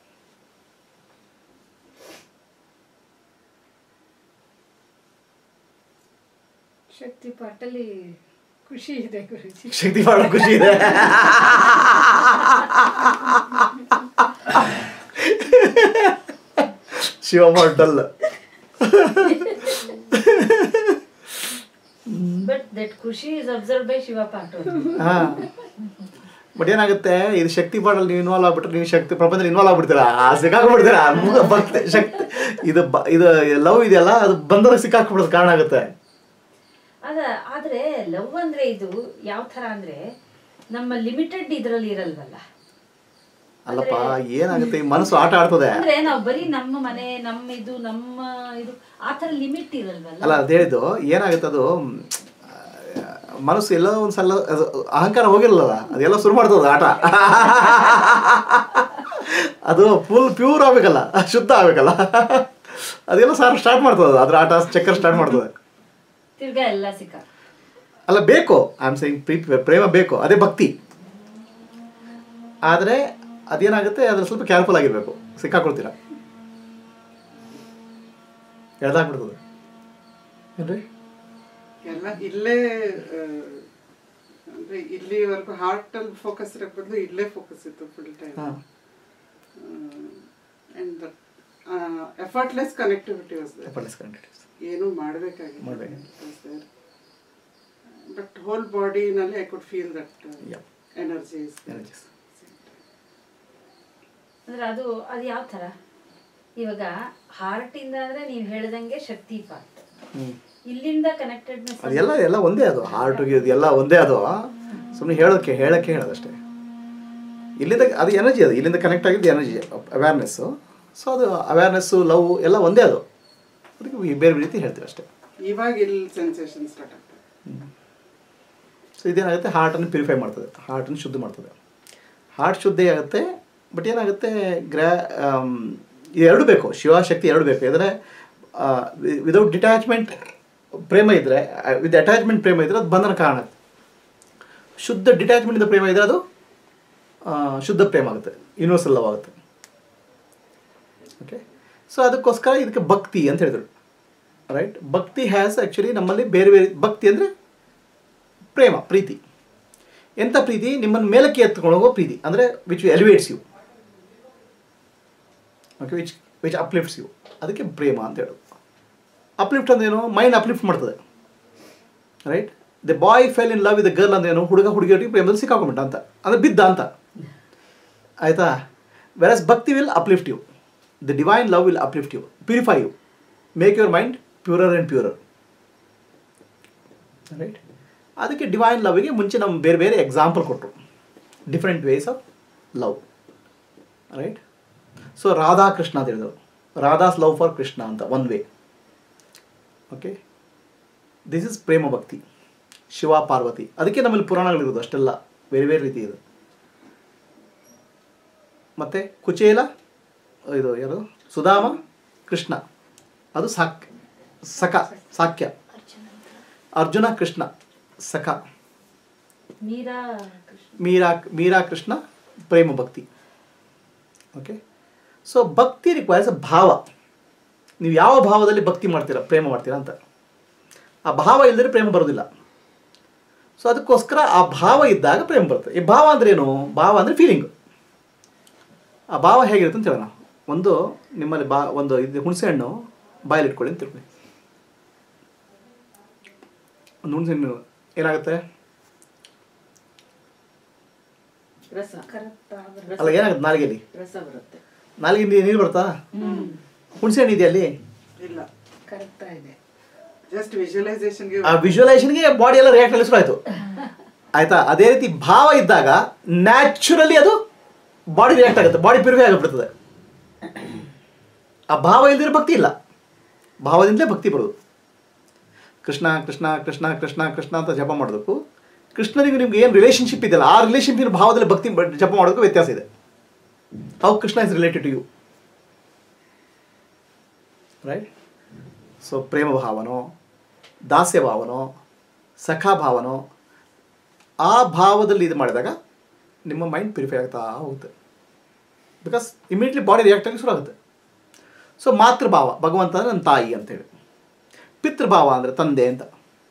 ಶಕ್ತಿ ಪಾಠಲ್ಲಿ ಖುಷಿ ಇದೆ ಗುರುಜಿ. ಶಕ್ತಿ part ಖುಷಿ ಇದೆ. Shiva part dull. But that khushi is absorb by Shiva part. ಹಾ. But ಏನಾಗುತ್ತೆ, ಇದು ಶಕ್ತಿ ಪಾಠಲ್ಲಿ ನೀವು ಇನ್ವಾಲ್ವ್ ಆಗ್ಬಿಟ್ರೆ ನೀವು ಶಕ್ತಿ ಪ್ರಪಂಚದಲ್ಲಿ ಇನ್ವಾಲ್ವ್ ಆಗ್ಬಿಡ್ತೀರಾ, ಸಿಕ್ಕಾಕೊಂಡ್ಬಿಡ್ತೀರಾ. ಭಕ್ತಿ ಶಕ್ತಿ ಇದು ಬ ಇದು ಲವ್ ಇದೆಯಲ್ಲ, ಅದು ಬಂದೋದಕ್ಕೆ ಸಿಕ್ಕಾಕೊಂಡ್ಬಿಡೋದು ಕಾರಣ ಆಗುತ್ತೆ. ಅದ ಆದ್ರೆ ಲವ್ ಅಂದ್ರೆ ಇದು ಯಾವ ತರ ಅಂದ್ರೆ ನಮ್ಮ ಲಿಮಿಟೆಡ್ ಇದ್ರಲ್ಲಿ ಇರಲ್ವಲ್ಲ. ಅಲ್ಲಪ್ಪ, ಏನಾಗುತ್ತೆ, ಈ ಮನಸ್ಸು ಆಟ ಆಡ್ತದೆ. ಅಂದ್ರೆ ನಾವು ಬರೀ ನಮ್ಮ ಮನೆ, ನಮ್ಮ ಇದು, ನಮ್ಮ ಇದು ಆತರ ಲಿಮಿಟ್ ಇರಲ್ವಲ್ಲ. ಅಲ್ಲ, ಅದು ಹೇಳಿದ್ದು ಏನಾಗುತ್ತೆ, ಅದು ಮನಸ್ಸು ಎಲ್ಲೋ ಒಂದ್ಸಲ ಅದು ಅಹಂಕಾರ ಹೋಗಿರಲ್ಲ, ಅದೆಲ್ಲ ಶುರು ಮಾಡ್ತದೆ ಆಟ. ಅದು ಫುಲ್ ಪ್ಯೂರ್ ಆಗ್ಬೇಕಲ್ಲ, ಶುದ್ಧ ಆಗ್ಬೇಕಲ್ಲ, ಅದೆಲ್ಲ ಸಾರ್ ಸ್ಟಾರ್ಟ್ ಮಾಡ್ತದೆ, ಅದ್ರ ಆಟ ಚಕ್ಕರ್ ಸ್ಟಾರ್ಟ್ ಮಾಡ್ತದೆ. ತಿರ್ಗಾ ಎಲ್ಲ ಸಿಕ್ಕ ಅಲ್ಲ, ಬೇಕು, ಐ ಆಮ್ ಸೇಯಿಂಗ್ ಪ್ರೇಮ ಬೇಕು, ಅದೇ ಭಕ್ತಿ. ಆದರೆ ಅದೇನಾಗುತ್ತೆ, ಅದ್ರ ಸ್ವಲ್ಪ ಕೇರ್ಫುಲ್ ಆಗಿರ್ಬೇಕು, ಸಿಕ್ಕಾಕೊಳ್ತೀರ, ಎಳ್ದಾಕ್ಬಿಡ್ತದೆ. ಏನ್ರಿ? ಎಲ್ಲ ಇಲ್ಲೇ ಆ, ಅಂದ್ರೆ ಇಲ್ಲಿವರೆಗೂ ಹಾರ್ಟ್ ಅಲ್ಲಿ ಫೋಕಸ್ ಇರಕ್ ಬದಲು ಇಲ್ಲೇ ಫೋಕಸ್ ಇತ್ತು ಫುಲ್ ಟೈಮ್. ಹಾಂ. And that effortless connectivity was there. Effortless connectivity. ಏನು ಮಾಡಬೇಕಾಗಿಲ್ಲ. ಮಾಡ್ಬೇಕಾಗಿಲ್ಲ. ಬಟ್ ಹೋಲ್ ಬಾಡಿನಲ್ಲಿ I could feel that Yeah. Energy. Energies. ಅಂದ್ರೆ ಅದು ಅದು ಯಾವ ತರ, ಇವಾಗ ಹಾರ್ಟ್ ಇಂದ ಅಂದ್ರೆ ನೀವು ಹೇಳ್ದಂಗೆ ಶಕ್ತಿ ಪಾರ್ಟ್, ಹ್ಮ್. ಇಲ್ಲಿಂದ ಕನೆಕ್ಟೆಡ್ನೆಸ್ ಅದೆಲ್ಲ ಎಲ್ಲ ಒಂದೇ, ಅದು ಹಾರ್ಟ್ಗೆ ಎಲ್ಲ ಒಂದೇ, ಅದು ಸುಮ್ಮನೆ ಹೇಳೋಕ್ಕೆ ಹೇಳೋಕ್ಕೆ ಹೇಳೋದಷ್ಟೇ. ಇಲ್ಲಿಂದ ಅದು ಎನರ್ಜಿ, ಅದು ಇಲ್ಲಿಂದ ಕನೆಕ್ಟ್ ಆಗಿದ್ದು ಎನರ್ಜಿ, ಅವೇರ್ನೆಸ್ಸು. ಸೊ ಅದು ಅವೇರ್ನೆಸ್ಸು, ಲವ್ ಎಲ್ಲ ಒಂದೇ, ಅದು ಅದಕ್ಕೆ ಬೇರೆ ಬೇರೆ ರೀತಿ ಹೇಳ್ತೀವಿ ಅಷ್ಟೇ. ಇವಾಗ ಇಲ್ಲಿ ಸೆನ್ಸೇಷನ್ ಸ್ಟಾರ್ಟ್ ಆಗ್ತದೆ. ಸೊ ಇದೇನಾಗುತ್ತೆ, ಹಾರ್ಟನ್ನು ಪ್ಯೂರಿಫೈ ಮಾಡ್ತದೆ, ಹಾರ್ಟನ್ನು ಶುದ್ಧ ಮಾಡ್ತದೆ. ಹಾರ್ಟ್ ಶುದ್ಧ ಆಗುತ್ತೆ. ಬಟ್ ಏನಾಗುತ್ತೆ, ಗ್ರಾ ಎರಡು ಬೇಕು, ಶಿವಶಕ್ತಿ ಎರಡು ಬೇಕು. ಯಾಕಂದರೆ ವಿದೌಟ್ ಡಿಟ್ಯಾಚ್ಮೆಂಟ್ ಪ್ರೇಮ ಇದ್ದರೆ, ವಿತ್ ಅಟ್ಯಾಚ್ಮೆಂಟ್ ಪ್ರೇಮ ಇದ್ದರೆ ಅದು ಬಂಧನ ಕಾರಣ ಆಗುತ್ತೆ. ಶುದ್ಧ ಡಿಟ್ಯಾಚ್ಮೆಂಟಿಂದ ಪ್ರೇಮ ಇದ್ದರೆ ಅದು ಶುದ್ಧ ಪ್ರೇಮ ಆಗುತ್ತೆ, ಯೂನಿವರ್ಸಲ್ ಲವ್ ಆಗುತ್ತೆ. ಓಕೆ, ಸೊ ಅದಕ್ಕೋಸ್ಕರ ಇದಕ್ಕೆ ಭಕ್ತಿ ಅಂತ ಹೇಳಿದರು. ರೈಟ್. ಭಕ್ತಿ ಹ್ಯಾಸ್ ಆ್ಯಕ್ಚುಲಿ ನಮ್ಮಲ್ಲಿ ಬೇರೆ ಬೇರೆ, ಭಕ್ತಿ ಅಂದರೆ ಪ್ರೇಮ, ಪ್ರೀತಿ. ಎಂಥ ಪ್ರೀತಿ? ನಿಮ್ಮನ್ನು ಮೇಲಕ್ಕೆ ಎತ್ಕೊಂಡು ಹೋಗೋ ಪ್ರೀತಿ, ಅಂದರೆ which elevates you, okay, which which uplifts you, ಅದಕ್ಕೆ ಪ್ರೇಮ ಅಂತ ಹೇಳೋದು. ಅಪ್ಲಿಫ್ಟ್ ಅಂದ್ರೇನು? ಮೈಂಡ್ ಅಪ್ಲಿಫ್ಟ್ ಮಾಡ್ತದೆ, right. The boy fell in love with the girl ಅಂದ್ರೇನು? ಹುಡುಗ ಹುಡುಗಿಯರಿಗೆ ಪ್ರೇಮದಲ್ಲಿ ಸಿಕ್ಕಾಕೊಂಬಿಟ್ಟ ಅಂತ, ಅಂದರೆ ಬಿದ್ದ ಅಂತ, ಆಯಿತಾ. Versus bhakti will uplift you, the divine love will uplift you, purify you, make your mind purer and purer, right. ಅದಕ್ಕೆ ಡಿವೈನ್ ಲವ್ಗೆ ಮುಂಚೆ ನಮ್ಮ ಬೇರೆ ಬೇರೆ ಎಕ್ಸಾಂಪಲ್ ಕೊಟ್ಟರು, different ways of love, right. So Radha Krishna ಅಂತ ಹೇಳಿದರು, ರಾಧಾಸ್ ಲವ್ ಫಾರ್ ಕೃಷ್ಣ ಅಂತ one way, okay. This is prema bhakti. Shiva Parvati, ಅದಕ್ಕೆ ನಮ್ಮಲ್ಲಿ ಪುರಾಣಗಳಿರೋದು ಅಷ್ಟೆಲ್ಲ ಬೇರೆ ಬೇರೆ ರೀತಿ ಇದೆ. ಮತ್ತು ಕುಚೇಲ, ಇದು ಯಾರು? ಸುಧಾಮ ಕೃಷ್ಣ, ಅದು ಸಾಕ್ ಸಖ ಸಾಕ್ಯ. ಅರ್ಜುನ ಕೃಷ್ಣ ಸಖ. ಮೀರಾ ಕೃಷ್ಣ, ಮೀರಾ ಮೀರಾ ಕೃಷ್ಣ ಪ್ರೇಮ ಭಕ್ತಿ, ಓಕೆ. ಸೊ ಭಕ್ತಿ ರಿಕ್ವೈರ್ಸ್ ಭಾವ. ನೀವು ಯಾವ ಭಾವದಲ್ಲಿ ಭಕ್ತಿ ಮಾಡ್ತೀರಾ, ಪ್ರೇಮ ಮಾಡ್ತೀರಾ ಅಂತ. ಆ ಭಾವ ಇಲ್ಲದ್ರೆ ಪ್ರೇಮ ಬರೋದಿಲ್ಲ. ಸೊ ಅದಕ್ಕೋಸ್ಕರ ಆ ಭಾವ ಇದ್ದಾಗ ಪ್ರೇಮ ಬರುತ್ತೆ. ಈ ಭಾವ ಅಂದ್ರೆ ಏನು? ಭಾವ ಅಂದರೆ ಫೀಲಿಂಗು. ಆ ಭಾವ ಹೇಗಿರುತ್ತೆ ಅಂತ ಹೇಳೋಣ. ಒಂದು ನಿಮ್ಮಲ್ಲಿ ಬಾ ಒಂದು ಇದು ಹುಣಸೆ ಹಣ್ಣು ಬಾಯಲ್ಲಿ ಇಟ್ಕೊಳ್ಳಿ ಅಂತ ತಿಳ್ಕೊಳ್ಳಿ. ಒಂದು ಹುಣಸೆ ಹಣ್ಣು ಏನಾಗುತ್ತೆ? ರಸ ಅಲ್ಲ, ಏನಾಗುತ್ತೆ ನಾಲಿಗೆಯಲ್ಲಿ? ರಸ ಬರುತ್ತೆ. ನಾಲಿಗೆ ನೀರು ಬರ್ತಾ? ಹುಣಸೆ ಹಣ್ಣು ಇದೆಯಾ ಅಲ್ಲಿ? ಇಲ್ಲ, ಕರಗ್ತಾ ಇದೆ. ಜಸ್ಟ್ ವಿಜುವಲೈಸೇಷನ್ಗೆ ಆ ವಿಜುವಲೈಸೇಷನ್ಗೆ ಬಾಡಿ ಎಲ್ಲ ರಿಯಾಕ್ಟ್ ಆಗಲಿ ಶುರು ಆಯಿತು, ಆಯಿತಾ. ಅದೇ ರೀತಿ ಭಾವ ಇದ್ದಾಗ ನ್ಯಾಚುರಲಿ ಅದು ಬಾಡಿ ರಿಯಾಕ್ಟ್ ಆಗುತ್ತೆ, ಬಾಡಿ ಪ್ಯೂರಿಫೈ ಆಗಿಬಿಡ್ತದೆ. ಆ ಭಾವ ಇಲ್ದಿರೋ ಭಕ್ತಿ ಇಲ್ಲ, ಭಾವದಿಂದಲೇ ಭಕ್ತಿ ಬರೋದು. ಕೃಷ್ಣ ಕೃಷ್ಣ ಕೃಷ್ಣ ಕೃಷ್ಣ ಕೃಷ್ಣ ಅಂತ ಜಪ ಮಾಡೋದಕ್ಕೂ ಕೃಷ್ಣನಿಗೆ ನಿಮ್ಗೆ ಏನು ರಿಲೇಷನ್ಶಿಪ್ ಇದೆಯಲ್ಲ, ಆ ರಿಲೇಷನ್ಶಿಪ್ ಭಾವದಲ್ಲಿ ಭಕ್ತಿ ಜಪ ಮಾಡೋದಕ್ಕೂ ವ್ಯತ್ಯಾಸ ಇದೆ. How Krishna is related to you, right. So ಪ್ರೇಮ ಭಾವನೋ, ದಾಸ್ಯ ಭಾವನೋ, ಸಖಾ ಭಾವನೋ, ಆ ಭಾವದಲ್ಲಿ ಇದು ಮಾಡಿದಾಗ ನಿಮ್ಮ ಮೈಂಡ್ ಪ್ಯೂರಿಫೈ ಆಗ್ತಾ ಹೋಗುತ್ತೆ. ಬಿಕಾಸ್ ಇಮಿಡಿಯೇಟ್ಲಿ ಬಾಡಿ ರಿಯಾಕ್ಟ್ ಆಗಿ ಶುರು ಆಗುತ್ತೆ. ಸೊ ಮಾತೃಭಾವ, ಭಗವಂತ ಅಂದರೆ ನನ್ನ ತಾಯಿ ಅಂತೇಳಿ. ಪಿತೃಭಾವ ಅಂದರೆ ತಂದೆ ಅಂತ,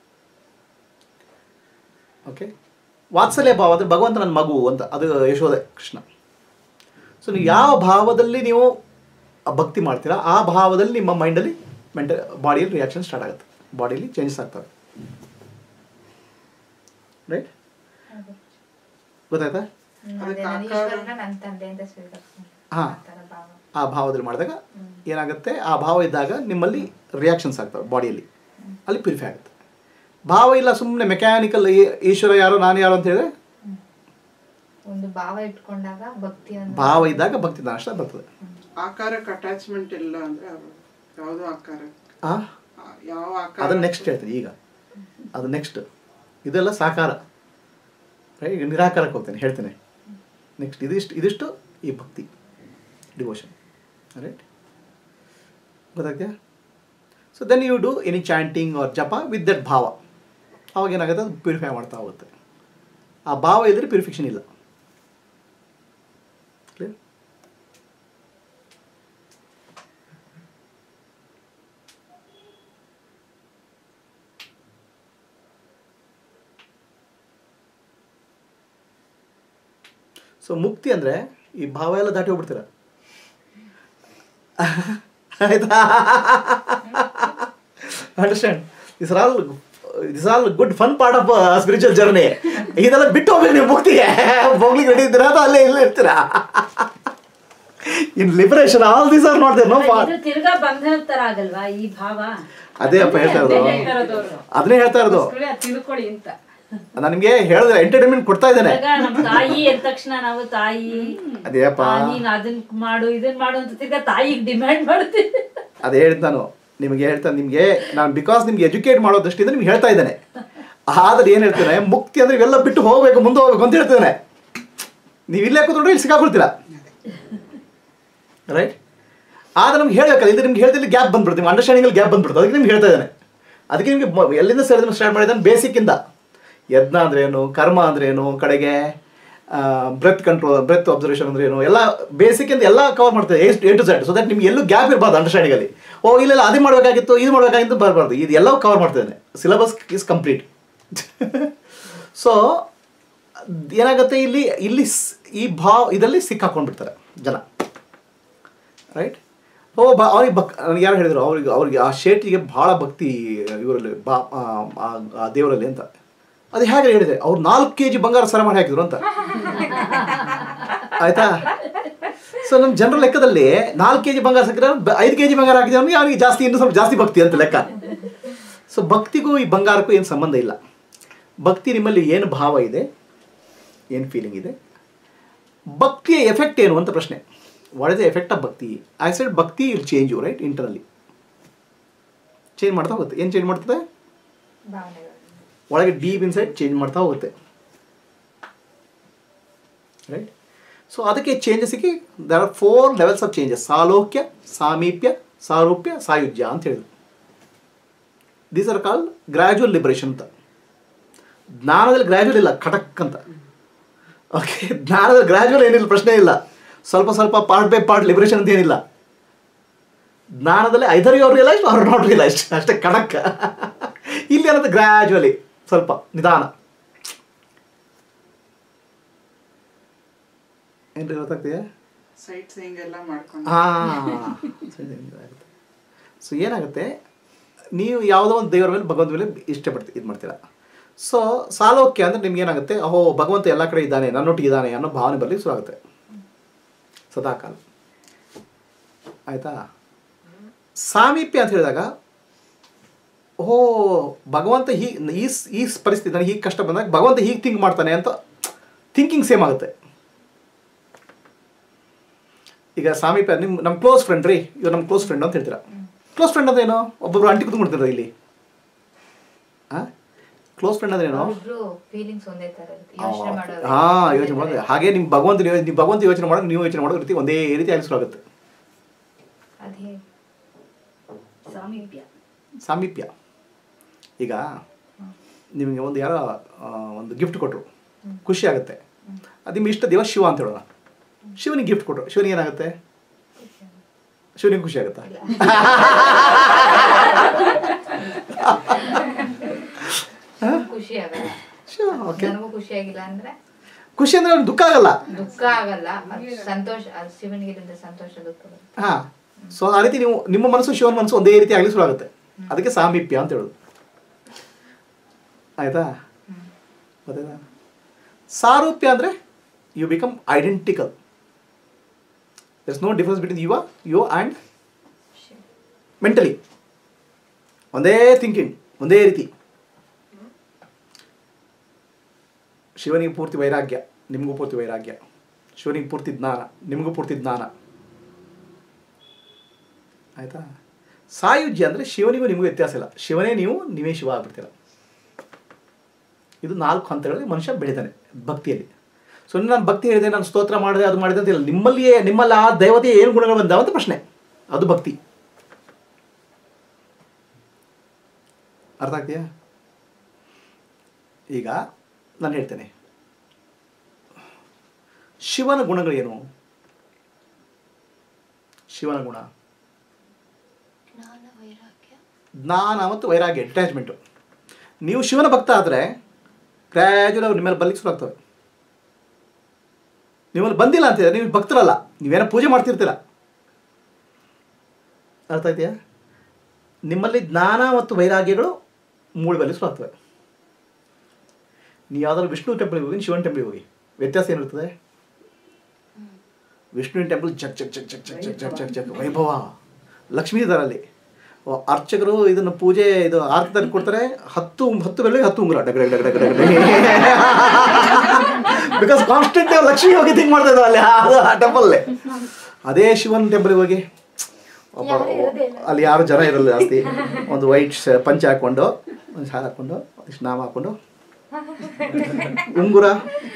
ಓಕೆ. ವಾತ್ಸಲ್ಯ ಭಾವ ಅಂದರೆ ಭಗವಂತ ನನ್ನ ಮಗು ಅಂತ, ಅದು ಯಶೋಧ ಕೃಷ್ಣ. ಸೊ ನೀವು ಯಾವ ಭಾವದಲ್ಲಿ ನೀವು ಭಕ್ತಿ ಮಾಡ್ತೀರಾ, ಆ ಭಾವದಲ್ಲಿ ನಿಮ್ಮ ಮೈಂಡಲ್ಲಿ ಮೆಂಟಲ್ ಬಾಡಿಯಲ್ಲಿ ರಿಯಾಕ್ಷನ್ ಸ್ಟಾರ್ಟ್ ಆಗುತ್ತೆ, ಬಾಡಿಯಲ್ಲಿ ಚೇಂಜಸ್ ಆಗ್ತವೆ, ರೈಟ್. ಗೊತ್ತಾಯ್ತಾ? ಹಾಂ, ಆ ಭಾವದಲ್ಲಿ ಮಾಡಿದಾಗ ಏನಾಗುತ್ತೆ, ಆ ಭಾವ ಇದ್ದಾಗ ನಿಮ್ಮಲ್ಲಿ ರಿಯಾಕ್ಷನ್ಸ್ ಆಗ್ತವೆ ಬಾಡಿಯಲ್ಲಿ, ಅಲ್ಲಿ ಪ್ಯೂರಿಫೈ ಆಗುತ್ತೆ. ಭಾವ ಇಲ್ಲ, ಸುಮ್ಮನೆ ಮೆಕ್ಯಾನಿಕಲ್ ಈಶ್ವರ ಯಾರೋ ನಾನು ಯಾರೋ ಅಂತ ಹೇಳಿದ್ರೆ, ಒಂದು ಭಾವ ಇಟ್ಕೊಂಡಾಗ ಭಕ್ತಿ, ಭಾವ ಇದ್ದಾಗ ಭಕ್ತಿ ಅಷ್ಟ ಬರ್ತದೆ. ಆಕಾರಕ್ಕೆ ಅಟ್ಯಾಚ್ಮೆಂಟ್ ಇಲ್ಲ ಅಂದ್ರೆ ಯಾವುದೋ ಆಕಾರ, ಯಾವ ಆಕಾರ, ಅದನ್ನ ನೆಕ್ಸ್ಟ್ ಹೇಳ್ತೀನಿ ಈಗ, ಅದು ನೆಕ್ಸ್ಟ್. ಇದೆಲ್ಲ ಸಾಕಾರ, ರೈಟ್. ನಿರಾಕಾರಕ್ಕೆ ಹೋಗ್ತೇನೆ, ಹೇಳ್ತೇನೆ ನೆಕ್ಸ್ಟ್. ಇದಿಷ್ಟು ಇದಿಷ್ಟು ಈ ಭಕ್ತಿ, ಡಿವೋಷನ್, ರೈಟ್. ಗೊತ್ತಾಗ್ತೀಯಾ? So then you do any chanting or japa with that bhava. ಅವಾಗ ಏನಾಗುತ್ತೆ, ಅದು ಪ್ಯೂರಿಫೈ ಮಾಡ್ತಾ ಹೋಗುತ್ತೆ. ಆ ಭಾವ ಇಲ್ಲದ್ರೆ ಪ್ಯೂರಿಫಿಕೇಷನ್ ಇಲ್ಲ. ಕ್ಲಿಯರ್? ಸೊ ಮುಕ್ತಿ ಅಂದರೆ ಈ ಭಾವ ಎಲ್ಲ ದಾಟಿ ಹೋಗ್ಬಿಡ್ತೀರ, ಆಯ್ತಾ? Understand? This are all this all good fun part of spiritual journey. ಇದೆಲ್ಲ ಬಿಟ್ಟು ಹೋಗ್ಬೇಕು ನೀವು ಮುಕ್ತಿಗೆ. ಹೋಗ್ಲಿಕ್ಕೆ ರೆಡಿ ಇದ್ದೀರಾ ಅಥವಾ ಅಲ್ಲೇ ಇಲ್ಲೇ ಇರ್ತೀರಾ? In liberation all these are not there, no part. ತಿರ್ಗಾ ಬಂಧನ ತರ ಆಗಲ್ವಾ ಈ ಭಾವ? ಅದೇ ಅಪ್ಪ ಹೇಳ್ತಾ ಇರೋದು, ಅದನ್ನೇ ಹೇಳ್ತಾ ಇರೋದು. ತಿಳ್ಕೊಳ್ಳಿ ಅಂತ ನಾನು ನಿಮ್ಗೆ ಹೇಳಿದ್ರೆ ಎಂಟರ್ಟೈನ್ಮೆಂಟ್ ಕೊಡ್ತಾ ಇದ್ದೇನೆ. ನಮ್ ತಾಯಿ ಅಂದ ತಕ್ಷಣ ನಾವು ತಾಯಿ, ಅದೇಪ್ಪ ನೀನ್ ಅದನ್ ಮಾಡು ಇದನ್ ಮಾಡು ಅಂತ ತಿರ್ಗಾ ತಾಯಿಗೆ ಡಿಮ್ಯಾಂಡ್ ಮಾಡ್ತೀವಿ. ಅದೇ ಹೇಳ್ತ ನಾನು ನಿಮಗೆ ಹೇಳ್ತಾನೆ, ನಿಮಗೆ ನಾನು ಬಿಕಾಸ್ ನಿಮ್ಗೆ ಎಜುಕೇಟ್ ಮಾಡೋ ದೃಷ್ಟಿಯಿಂದ ನಿಮ್ಗೆ ಹೇಳ್ತಾ ಇದ್ದೇನೆ. ಆದ್ರೆ ಏನು ಹೇಳ್ತೇನೆ, ಮುಕ್ತಿ ಅಂದ್ರೆ ಇವೆಲ್ಲ ಬಿಟ್ಟು ಹೋಗ್ಬೇಕು, ಮುಂದೆ ಹೋಗ್ಬೇಕು ಅಂತ ಹೇಳ್ತೇನೆ. ನೀವು ಇಲ್ಲೇ ಕೂತ್ಕೊಂಡ್ರೆ ಇಲ್ಲಿ ಸಿಕ್ಕಾಕೊಳ್ತೀರಾ, ರೈಟ್. ಆದ್ರೆ ನಮ್ಗೆ ಹೇಳ್ಬೇಕಲ್ಲ, ಇಲ್ಲಿ ನಿಮ್ಗೆ ಹೇಳ್ತಿಲ್ಲ ಗ್ಯಾಪ್ ಬಂದ್ಬಿಡ್ತೀವಿ, ನಿಮ್ಗೆ ಅಂಡರ್ಸ್ಟ್ಯಾಂಡಿಂಗಲ್ಲಿ ಗ್ಯಾಪ್ ಬಂದ್ಬಿಡ್ತು. ಅದಕ್ಕೆ ನಿಮ್ಗೆ ಹೇಳ್ತಾ ಇದ್ದೇನೆ. ಅದಕ್ಕೆ ನಿಮಗೆ ಎಲ್ಲಿಂದ ಸೇರಿದ್ರೆ ಸ್ಟಾರ್ಟ್ ಮಾಡಿದ್ದಾನೆ, ಬೇಸಿಕ್ಕಿಂದ. ಯಜ್ಞ ಅಂದ್ರೇನು, ಕರ್ಮ ಅಂದ್ರೇನು, ಕಡೆಗೆ ಬ್ರೆತ್ ಕಂಟ್ರೋಲ್, ಬ್ರೆತ್ ಅಬ್ಸರ್ವೇಷನ್ ಅಂದರೆ ಏನು, ಎಲ್ಲ ಬೇಸಿಕ್ ಅಂತ ಎಲ್ಲ ಕವರ್ ಮಾಡ್ತೇವೆ A to Z. So that ನಿಮ್ಗೆ ಎಲ್ಲೂ ಗ್ಯಾಪ್ ಇರಬಾರ್ದು ಅಂಡರ್ಸ್ಟ್ಯಾಂಡಿಂಗಲ್ಲಿ. ಓ ಇಲ್ಲ ಅದೇ ಮಾಡಬೇಕಾಗಿತ್ತು ಇದು ಮಾಡಬೇಕಾಗಿತ್ತು ಬರಬಾರ್ದು, ಇದು ಎಲ್ಲವೂ ಕವರ್ ಮಾಡ್ತೇನೆ. Syllabus is complete. ಸೊ ಏನಾಗುತ್ತೆ ಇಲ್ಲಿ ಇಲ್ಲಿ ಈ ಭಾವ ಇದರಲ್ಲಿ ಸಿಕ್ಕಾಕೊಂಡ್ಬಿಡ್ತಾರೆ ಜನ, ರೈಟ್. ಓ ಬಾ ಅವ್ರಿಗೆ ಬಕ್ ಯಾರು ಹೇಳಿದ್ರು ಅವ್ರಿಗೆ ಅವ್ರಿಗೆ ಆ ಶೇಟಿಗೆ ಭಾಳ ಭಕ್ತಿ ಇವರಲ್ಲಿ ಬಾ ಆ ದೇವರಲ್ಲಿ ಅಂತ. ಅದು ಹೇಗೆ ಹೇಳಿದೆ, ಅವ್ರು ನಾಲ್ಕು ಕೆ ಜಿ ಬಂಗಾರ ಸರ ಮಾಡಿ ಹಾಕಿದ್ರು ಅಂತ, ಆಯ್ತಾ. ಸೊ ನಮ್ಮ ಜನರ ಲೆಕ್ಕದಲ್ಲಿ ನಾಲ್ಕು ಕೆ ಜಿ ಬಂಗಾರ ಸಿಕ್ಕಿದ್ರೆ ಐದು ಕೆ ಜಿ ಬಂಗಾರ ಹಾಕಿದ್ರೆ ಅವನಿಗೆ ಅವನಿಗೆ ಜಾಸ್ತಿ ಇನ್ನೂ ಸ್ವಲ್ಪ ಜಾಸ್ತಿ ಭಕ್ತಿ ಅಂತ ಲೆಕ್ಕ. ಸೊ ಭಕ್ತಿಗೂ ಈ ಬಂಗಾರಕ್ಕೂ ಏನು ಸಂಬಂಧ ಇಲ್ಲ. ಭಕ್ತಿ ನಿಮ್ಮಲ್ಲಿ ಏನು ಭಾವ ಇದೆ, ಏನು ಫೀಲಿಂಗ್ ಇದೆ, ಭಕ್ತಿಯ ಎಫೆಕ್ಟ್ ಏನು ಅಂತ ಪ್ರಶ್ನೆ. What is the effect of bhakti? I said bhakti will change you, right. Internally change ಮಾಡ್ತಾ ಹೋಗುತ್ತೆ. ಏನು ಚೇಂಜ್ ಮಾಡ್ತದೆ? ಒಳಗೆ ಡೀಪ್ ಇನ್ಸೈಡ್ ಚೇಂಜ್ ಮಾಡ್ತಾ ಹೋಗುತ್ತೆ, ರೈಟ್. ಸೊ ಅದಕ್ಕೆ ಚೇಂಜಸ್ಗೆ there are four levels of changes: ಸಾಲೋಕ್ಯ, ಸಾಮೀಪ್ಯ, ಸಾರೂಪ್ಯ, ಸಾಯುಜ್ಯ ಅಂತ ಹೇಳಿದ್ರು. These are called gradual liberation ಅಂತ. ಜ್ಞಾನದಲ್ಲಿ ಗ್ರ್ಯಾಜುವಲ್ ಇಲ್ಲ, ಖಟಕ್ ಅಂತ. ಓಕೆ, ಜ್ಞಾನದಲ್ಲಿ ಗ್ರ್ಯಾಜುವಲ್ ಏನಿಲ್ಲ, ಪ್ರಶ್ನೆ ಇಲ್ಲ. ಸ್ವಲ್ಪ ಸ್ವಲ್ಪ ಪಾರ್ಟ್ ಬೈ ಪಾರ್ಟ್ ಲಿಬರೇಷನ್ ಅಂತ ಏನಿಲ್ಲ. ಜ್ಞಾನದಲ್ಲಿ either you are realised or not realised, ಅಷ್ಟೇ ಖಡಕ್. ಇಲ್ಲಿ ಏನಂತ ಗ್ರ್ಯಾಜುವಲಿ, ಸ್ವಲ್ಪ ನಿಧಾನ. ಏನ್ರಿ ಗೊತ್ತಾಗ್ತೀಯಾ? ಸೈಟ್ ಸೀಯಿಂಗ್ ಎಲ್ಲ ಮಾಡ್ಕೊಂಡು ಹಾಂ. ಸೊ ಏನಾಗುತ್ತೆ, ನೀವು ಯಾವುದೋ ಒಂದು ದೇವರ ಮೇಲೆ ಭಗವಂತ ಮೇಲೆ ಇಷ್ಟಪಡ್ತೀವಿ ಇದು ಮಾಡ್ತೀರಾ. ಸೊ ಸಾಲೋಕ್ಯ ಅಂದರೆ ನಿಮ್ಗೆ ಏನಾಗುತ್ತೆ, ಅಹೋ ಭಗವಂತ ಎಲ್ಲ ಕಡೆ ಇದ್ದಾನೆ, ನನ್ನೊಟ್ಟಿಗೆ ಇದ್ದಾನೆ ಅನ್ನೋ ಭಾವನೆ ಬರಲಿಕ್ಕೆ ಶುರು ಆಗುತ್ತೆ ಸದಾಕಾಲ, ಆಯಿತಾ. ಸಾಮೀಪ್ಯ ಅಂತ ಹೇಳಿದಾಗ ಓಹೋ ಭಗವಂತ ಹೀ ಈ ಈ ಪರಿಸ್ಥಿತಿ ನನಗೆ ಹೀಗೆ ಕಷ್ಟ ಬಂದಾಗ ಭಗವಂತ ಹೀಗೆ ಥಿಂಕ್ ಮಾಡ್ತಾನೆ ಅಂತ ಥಿಂಕಿಂಗ್ ಸೇಮ್ ಆಗುತ್ತೆ. ಈಗ ಸಾಮೀಪ್ಯ ನಿಮ್ಮ ನಮ್ಮ ಕ್ಲೋಸ್ ಫ್ರೆಂಡ್ ರೀ, ಇವ್ರು ನಮ್ಮ ಕ್ಲೋಸ್ ಫ್ರೆಂಡ್ ಅಂತ ಹೇಳ್ತೀರಾ. ಕ್ಲೋಸ್ ಫ್ರೆಂಡ್ ಅಂದ್ರೆ ಏನು? ಒಬ್ಬೊಬ್ರು ಅಂಟಿ ಕುತ್ಕೊಂಡ್ಬಿಡ್ತೀರ ಇಲ್ಲಿ. ಹಾಂ, ಕ್ಲೋಸ್ ಫ್ರೆಂಡ್ ಅಂದ್ರೆ ಏನು? ಹಾಂ, ಯೋಚನೆ ಮಾಡೋದು ಹಾಗೆ. ನಿಮ್ಮ ಭಗವಂತ ನೀವು ಭಗವಂತ ಯೋಚನೆ ಮಾಡೋದು ನೀವು ಯೋಚನೆ ಮಾಡೋ ರೀತಿ ಒಂದೇ ರೀತಿ ಅನಿಸ್ಲಾಗುತ್ತೆ. ಸಾಮೀಪ್ಯ. ಸಾಮೀಪ್ಯ. ಈಗ ನಿಮಗೆ ಒಂದು ಯಾರೋ ಒಂದು ಗಿಫ್ಟ್ ಕೊಟ್ಟರು, ಖುಷಿ ಆಗುತ್ತೆ. ಅದು ನಿಮ್ಮ ಇಷ್ಟ ದೇವ ಶಿವ ಅಂತ ಹೇಳೋಣ. ಶಿವನಿಗೆ ಗಿಫ್ಟ್ ಕೊಟ್ಟರು, ಶಿವನಿಗೆ ಏನಾಗುತ್ತೆ? ಶಿವನಿಗೆ ಖುಷಿ ಆಗುತ್ತಾ? ಖುಷಿ ಆಗಲ್ಲ. ಖುಷಿ ಅಂದ್ರೆ ಅವ್ನಿಗೆ ದುಃಖ ಆಗಲ್ಲ, ದುಃಖ ಆಗಲ್ಲ, ಸಂತೋಷ. ಶಿವನಿಗೆ ಸಂತೋಷ, ದುಃಖ. ಹಾ. ಸೊ ಆ ರೀತಿ ನೀವು ನಿಮ್ಮ ಮನಸ್ಸು ಶಿವನ ಮನಸ್ಸು ಒಂದೇ ರೀತಿ ಆಗಲಿ ಶುರು ಆಗುತ್ತೆ. ಅದಕ್ಕೆ ಸಾಮೀಪ್ಯ ಅಂತ ಹೇಳೋದು, ಆಯ್ತಾ. ಗೊತ್ತಾಯ್ತಾ? ಸಾರೂಪ್ಯ ಅಂದರೆ you become identical. There is no difference between your you and mentally. ಒಂದೇ ಥಿಂಕಿಂಗ್, ಒಂದೇ ರೀತಿ. ಶಿವನಿಗೆ ಪೂರ್ತಿ ವೈರಾಗ್ಯ, ನಿಮಗೂ ಪೂರ್ತಿ ವೈರಾಗ್ಯ. ಶಿವನಿಗೆ ಪೂರ್ತಿ ಜ್ಞಾನ, ನಿಮಗೂ ಪೂರ್ತಿ ಜ್ಞಾನ, ಆಯಿತಾ. ಸಾಯುಜ್ಯ ಅಂದರೆ ಶಿವನಿಗೂ ನಿಮಗೂ ವ್ಯತ್ಯಾಸ ಇಲ್ಲ. ಶಿವನೇ ನೀವು, ನೀವೇ ಶಿವ ಆಗ್ಬಿಡ್ತೀರ. ಇದು ನಾಲ್ಕು ಹಂತಗಳಲ್ಲಿ ಮನುಷ್ಯ ಬೆಳಿತಾನೆ ಭಕ್ತಿಯಲ್ಲಿ. ಸೊ ನಾನು ಭಕ್ತಿ ಹೇಳಿದೆ, ನಾನು ಸ್ತೋತ್ರ ಮಾಡಿದೆ, ಅದು ಮಾಡಿದೆ ಅಂತ ಇಲ್ಲ. ನಿಮ್ಮಲ್ಲಿಯೇ ನಿಮ್ಮಲ್ಲಿ ಆ ದೇವತೆಯ ಏನು ಗುಣಗಳು ಬಂದಾವ ಅಂತ ಪ್ರಶ್ನೆ, ಅದು ಭಕ್ತಿ. ಅರ್ಥ ಆಗ್ತೀಯಾ? ಈಗ ನಾನು ಹೇಳ್ತೇನೆ, ಶಿವನ ಗುಣಗಳೇನು? ಶಿವನ ಗುಣ ಜ್ಞಾನ ಮತ್ತು ವೈರಾಗ್ಯ, ಡಿಟ್ಯಾಚ್ಮೆಂಟು. ನೀವು ಶಿವನ ಭಕ್ತ ಆದರೆ ಗ್ರ್ಯಾಜುವಲ್ ಅವ್ರು ನಿಮ್ಮಲ್ಲಿ ಬರ್ಲಿಕ್ಕೆ ಶುರು ಆಗ್ತವೆ. ನಿಮ್ಮಲ್ಲಿ ಬಂದಿಲ್ಲ ಅಂತಿದ್ರೆ ನೀವು ಭಕ್ತರಲ್ಲ, ನೀವೇನೋ ಪೂಜೆ ಮಾಡ್ತಿರ್ತೀರ. ಅರ್ಥ ಆಯ್ತೀಯಾ? ನಿಮ್ಮಲ್ಲಿ ಜ್ಞಾನ ಮತ್ತು ವೈರಾಗ್ಯಗಳು ಮೂಳೆ ಬರ್ಲಿಕ್ಕೆ ಶುರು ಆಗ್ತವೆ. ನೀವು ಯಾವ್ದಾದ್ರು ವಿಷ್ಣು ಟೆಂಪಲ್ಗೆ ಹೋಗಿ, ಶಿವನ ಟೆಂಪಲ್ಗೆ ಹೋಗಿ, ವ್ಯತ್ಯಾಸ ಏನಿರ್ತದೆ? ವಿಷ್ಣುವಿನ ಟೆಂಪಲ್ ಜಗ್ ಜಗ್ ಜಗ್ ಜಗ್ ಜಗ್ ಜಗ್ ಜಗ್ ಜಗ್ ಜಗ್ ವೈಭವ, ಲಕ್ಷ್ಮೀ ಇದ್ದಾರಲ್ಲಿ. ಅರ್ಚಕರು ಇದನ್ನು ಪೂಜೆ ಇದು ಆರತಿ ತಂದು ಕೊಡ್ತಾರೆ, ಹತ್ತು ಹತ್ತು ಬೆಳಗ್ಗೆ ಹತ್ತು ಉಂಗುರ ಡಗ್ ಡಗ್ ಡಗ್ ಡಗ್ ಡಗ್ ಡಗ್. ಬಿಕಾಸ್ ಕಾನ್ಸ್ಟೆಂಟ್ ಲಕ್ಷ್ಮಿ ಹೋಗಿ ಥಿಂಕ್ ಮಾಡ್ತಾ ಇದ್ದಾರೆ ಅಲ್ಲಿ ಆ ಟೆಂಪಲ್ಲೇ. ಅದೇ ಶಿವನ ಟೆಂಪಲ್ಗೆ ಹೋಗಿ ಒಬ್ಬ ಅಲ್ಲಿ ಯಾರು ಜನ ಇರಲ್ಲ ಜಾಸ್ತಿ, ಒಂದು ವೈಟ್ ಪಂಚೆ ಹಾಕ್ಕೊಂಡು, ಒಂದು ಶಾಲೆ ಹಾಕ್ಕೊಂಡು, ಇಷ್ಟು ನಾಮ ಹಾಕ್ಕೊಂಡು, ಉಂಗುರ,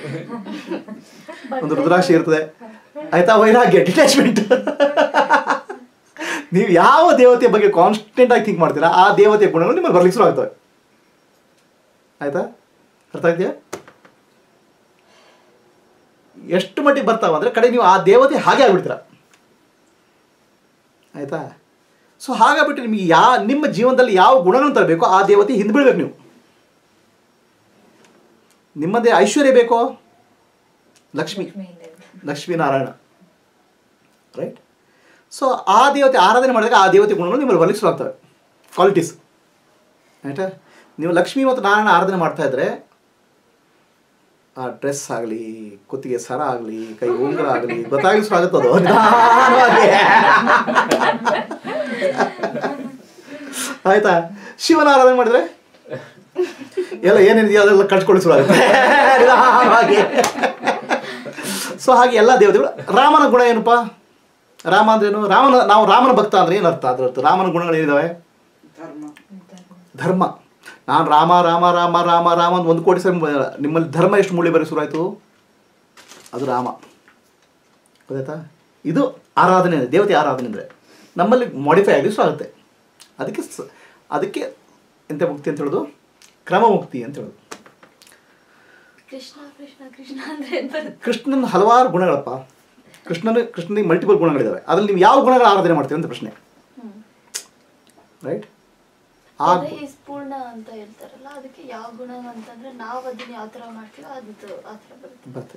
ಒಂದು ರುದ್ರಾಕ್ಷಿ ಇರ್ತದೆ, ಆಯ್ತಾ. ವೈರಾಗ್ಯ, ಡಿಟ್ಯಾಚ್ಮೆಂಟ್. ನೀವು ಯಾವ ದೇವತೆಯ ಬಗ್ಗೆ ಕಾನ್ಸ್ಟೆಂಟ್ ಆಗಿ ಥಿಂಕ್ ಮಾಡ್ತೀರಾ ಆ ದೇವತೆಯ ಗುಣಗಳು ನಿಮ್ಮಲ್ಲಿ ಬರ್ಲಿಕ್ಕೆ ಶುರು ಆಗ್ತವೆ, ಆಯ್ತಾ. ಅರ್ಥ ಆಗ್ತೀಯಾ? ಎಷ್ಟು ಮಟ್ಟಿಗೆ ಬರ್ತಾವ ಅಂದರೆ ಕಡೆ ನೀವು ಆ ದೇವತೆ ಹಾಗೆ ಆಗ್ಬಿಡ್ತೀರ. ಆಯಿತಾ? ಸೊ ಹಾಗಾಗ್ಬಿಟ್ಟು ನಿಮಗೆ ಯಾ ನಿಮ್ಮ ಜೀವನದಲ್ಲಿ ಯಾವ ಗುಣಗಳನ್ನು ತರಬೇಕೋ ಆ ದೇವತೆ ಹಿಂದೆ ಬೀಳ್ಬೇಕು. ನೀವು ನಿಮ್ಮದೇ ಐಶ್ವರ್ಯ ಬೇಕೋ ಲಕ್ಷ್ಮಿ ಲಕ್ಷ್ಮೀನಾರಾಯಣ, ರೈಟ್? ಸೊ ಆ ದೇವತೆ ಆರಾಧನೆ ಮಾಡಿದಾಗ ಆ ದೇವತೆ ಗುಣಗಳು ನಿಮ್ಮಲ್ಲಿ ಒಲಿಸಲಾಗ್ತವೆ, ಕ್ವಾಲಿಟೀಸ್. ಆಯಿತಾ? ನೀವು ಲಕ್ಷ್ಮಿ ಮತ್ತು ನಾರಾಯಣ ಆರಾಧನೆ ಮಾಡ್ತಾ ಇದ್ರೆ ಆ ಡ್ರೆಸ್ ಆಗಲಿ, ಕುತ್ತಿಗೆ ಸರ ಆಗಲಿ, ಕೈ ಉಂಗುರ ಆಗಲಿ ಗೊತ್ತಾಗಿಸ್ರು ಆಗುತ್ತದು ನಿಧಾನವಾಗಿ. ಆಯ್ತಾ? ಶಿವನ ಆರಾಧನೆ ಮಾಡಿದ್ರೆ ಎಲ್ಲ ಏನೇನಿದೆಯೋ ಅದೆಲ್ಲ ಕಳ್ಸ್ಕೊಳ್ಳಿ ಶುರು ಆಗುತ್ತೆ ನಿಧಾನವಾಗಿ. ಸೊ ಹಾಗೆ ಎಲ್ಲ ದೇವತೆಗಳು. ರಾಮನ ಗುಣ ಏನಪ್ಪ? ರಾಮ ಅಂದ್ರೇನು? ರಾಮನ ನಾವು ರಾಮನ ಭಕ್ತ ಅಂದ್ರೆ ಏನು ಅರ್ಥ? ಅದ್ರ ಅರ್ಥ ರಾಮನ ಗುಣಗಳು ಏನಿದಾವೆ? ಧರ್ಮ. ಧರ್ಮ. ನಾನು ರಾಮ ರಾಮ ರಾಮ ರಾಮ ರಾಮ ಅಂತ ಒಂದು ಕೋಟಿ ಸರಿ ನಿಮ್ಮಲ್ಲಿ ಧರ್ಮ ಎಷ್ಟು ಮೂಳೆ ಬರೀ ಶುರುವಾಯಿತು? ಅದು ರಾಮ. ಗೊತ್ತಾಯ್ತಾ? ಇದು ಆರಾಧನೆ, ದೇವತೆ ಆರಾಧನೆ ಅಂದರೆ ನಮ್ಮಲ್ಲಿ ಮಾಡಿಫೈ ಆಗಿ ಶುರು ಆಗುತ್ತೆ. ಅದಕ್ಕೆ ಸ ಅದಕ್ಕೆ ಎಂತ ಮುಕ್ತಿ ಅಂತ ಹೇಳೋದು? ಕ್ರಮ ಮುಕ್ತಿ ಅಂತ ಹೇಳೋದು. ಕೃಷ್ಣ ಕೃಷ್ಣ ಕೃಷ್ಣ ಅಂದ್ರೆ ಕೃಷ್ಣನ ಹಲವಾರು ಗುಣಗಳಪ್ಪ. ಕೃಷ್ಣನ ಕೃಷ್ಣನಿಗೆ ಮಲ್ಟಿಪಲ್ ಗುಣಗಳಿದ್ದಾವೆ. ಅದ್ರಲ್ಲಿ ನೀವು ಯಾವ ಗುಣಗಳ ಆರಾಧನೆ ಮಾಡ್ತೀವಿ ಅಂತ ಪ್ರಶ್ನೆ, ರೈಟ್? ಆ ಈಸ್ ಪೂರ್ಣ ಅಂತ ಹೇಳ್ತಾರಲ್ಲ, ಅದಕ್ಕೆ ಯಾವ ಗುಣ ಅಂತಂದ್ರೆ ನಾವು ಅದನ್ನ ಯಾವ ತರ ಮಾಡ್ತೀವೋ ಅದು ಆ ಥರ ಬರುತ್ತೆ. ಬರ್ತದೆ.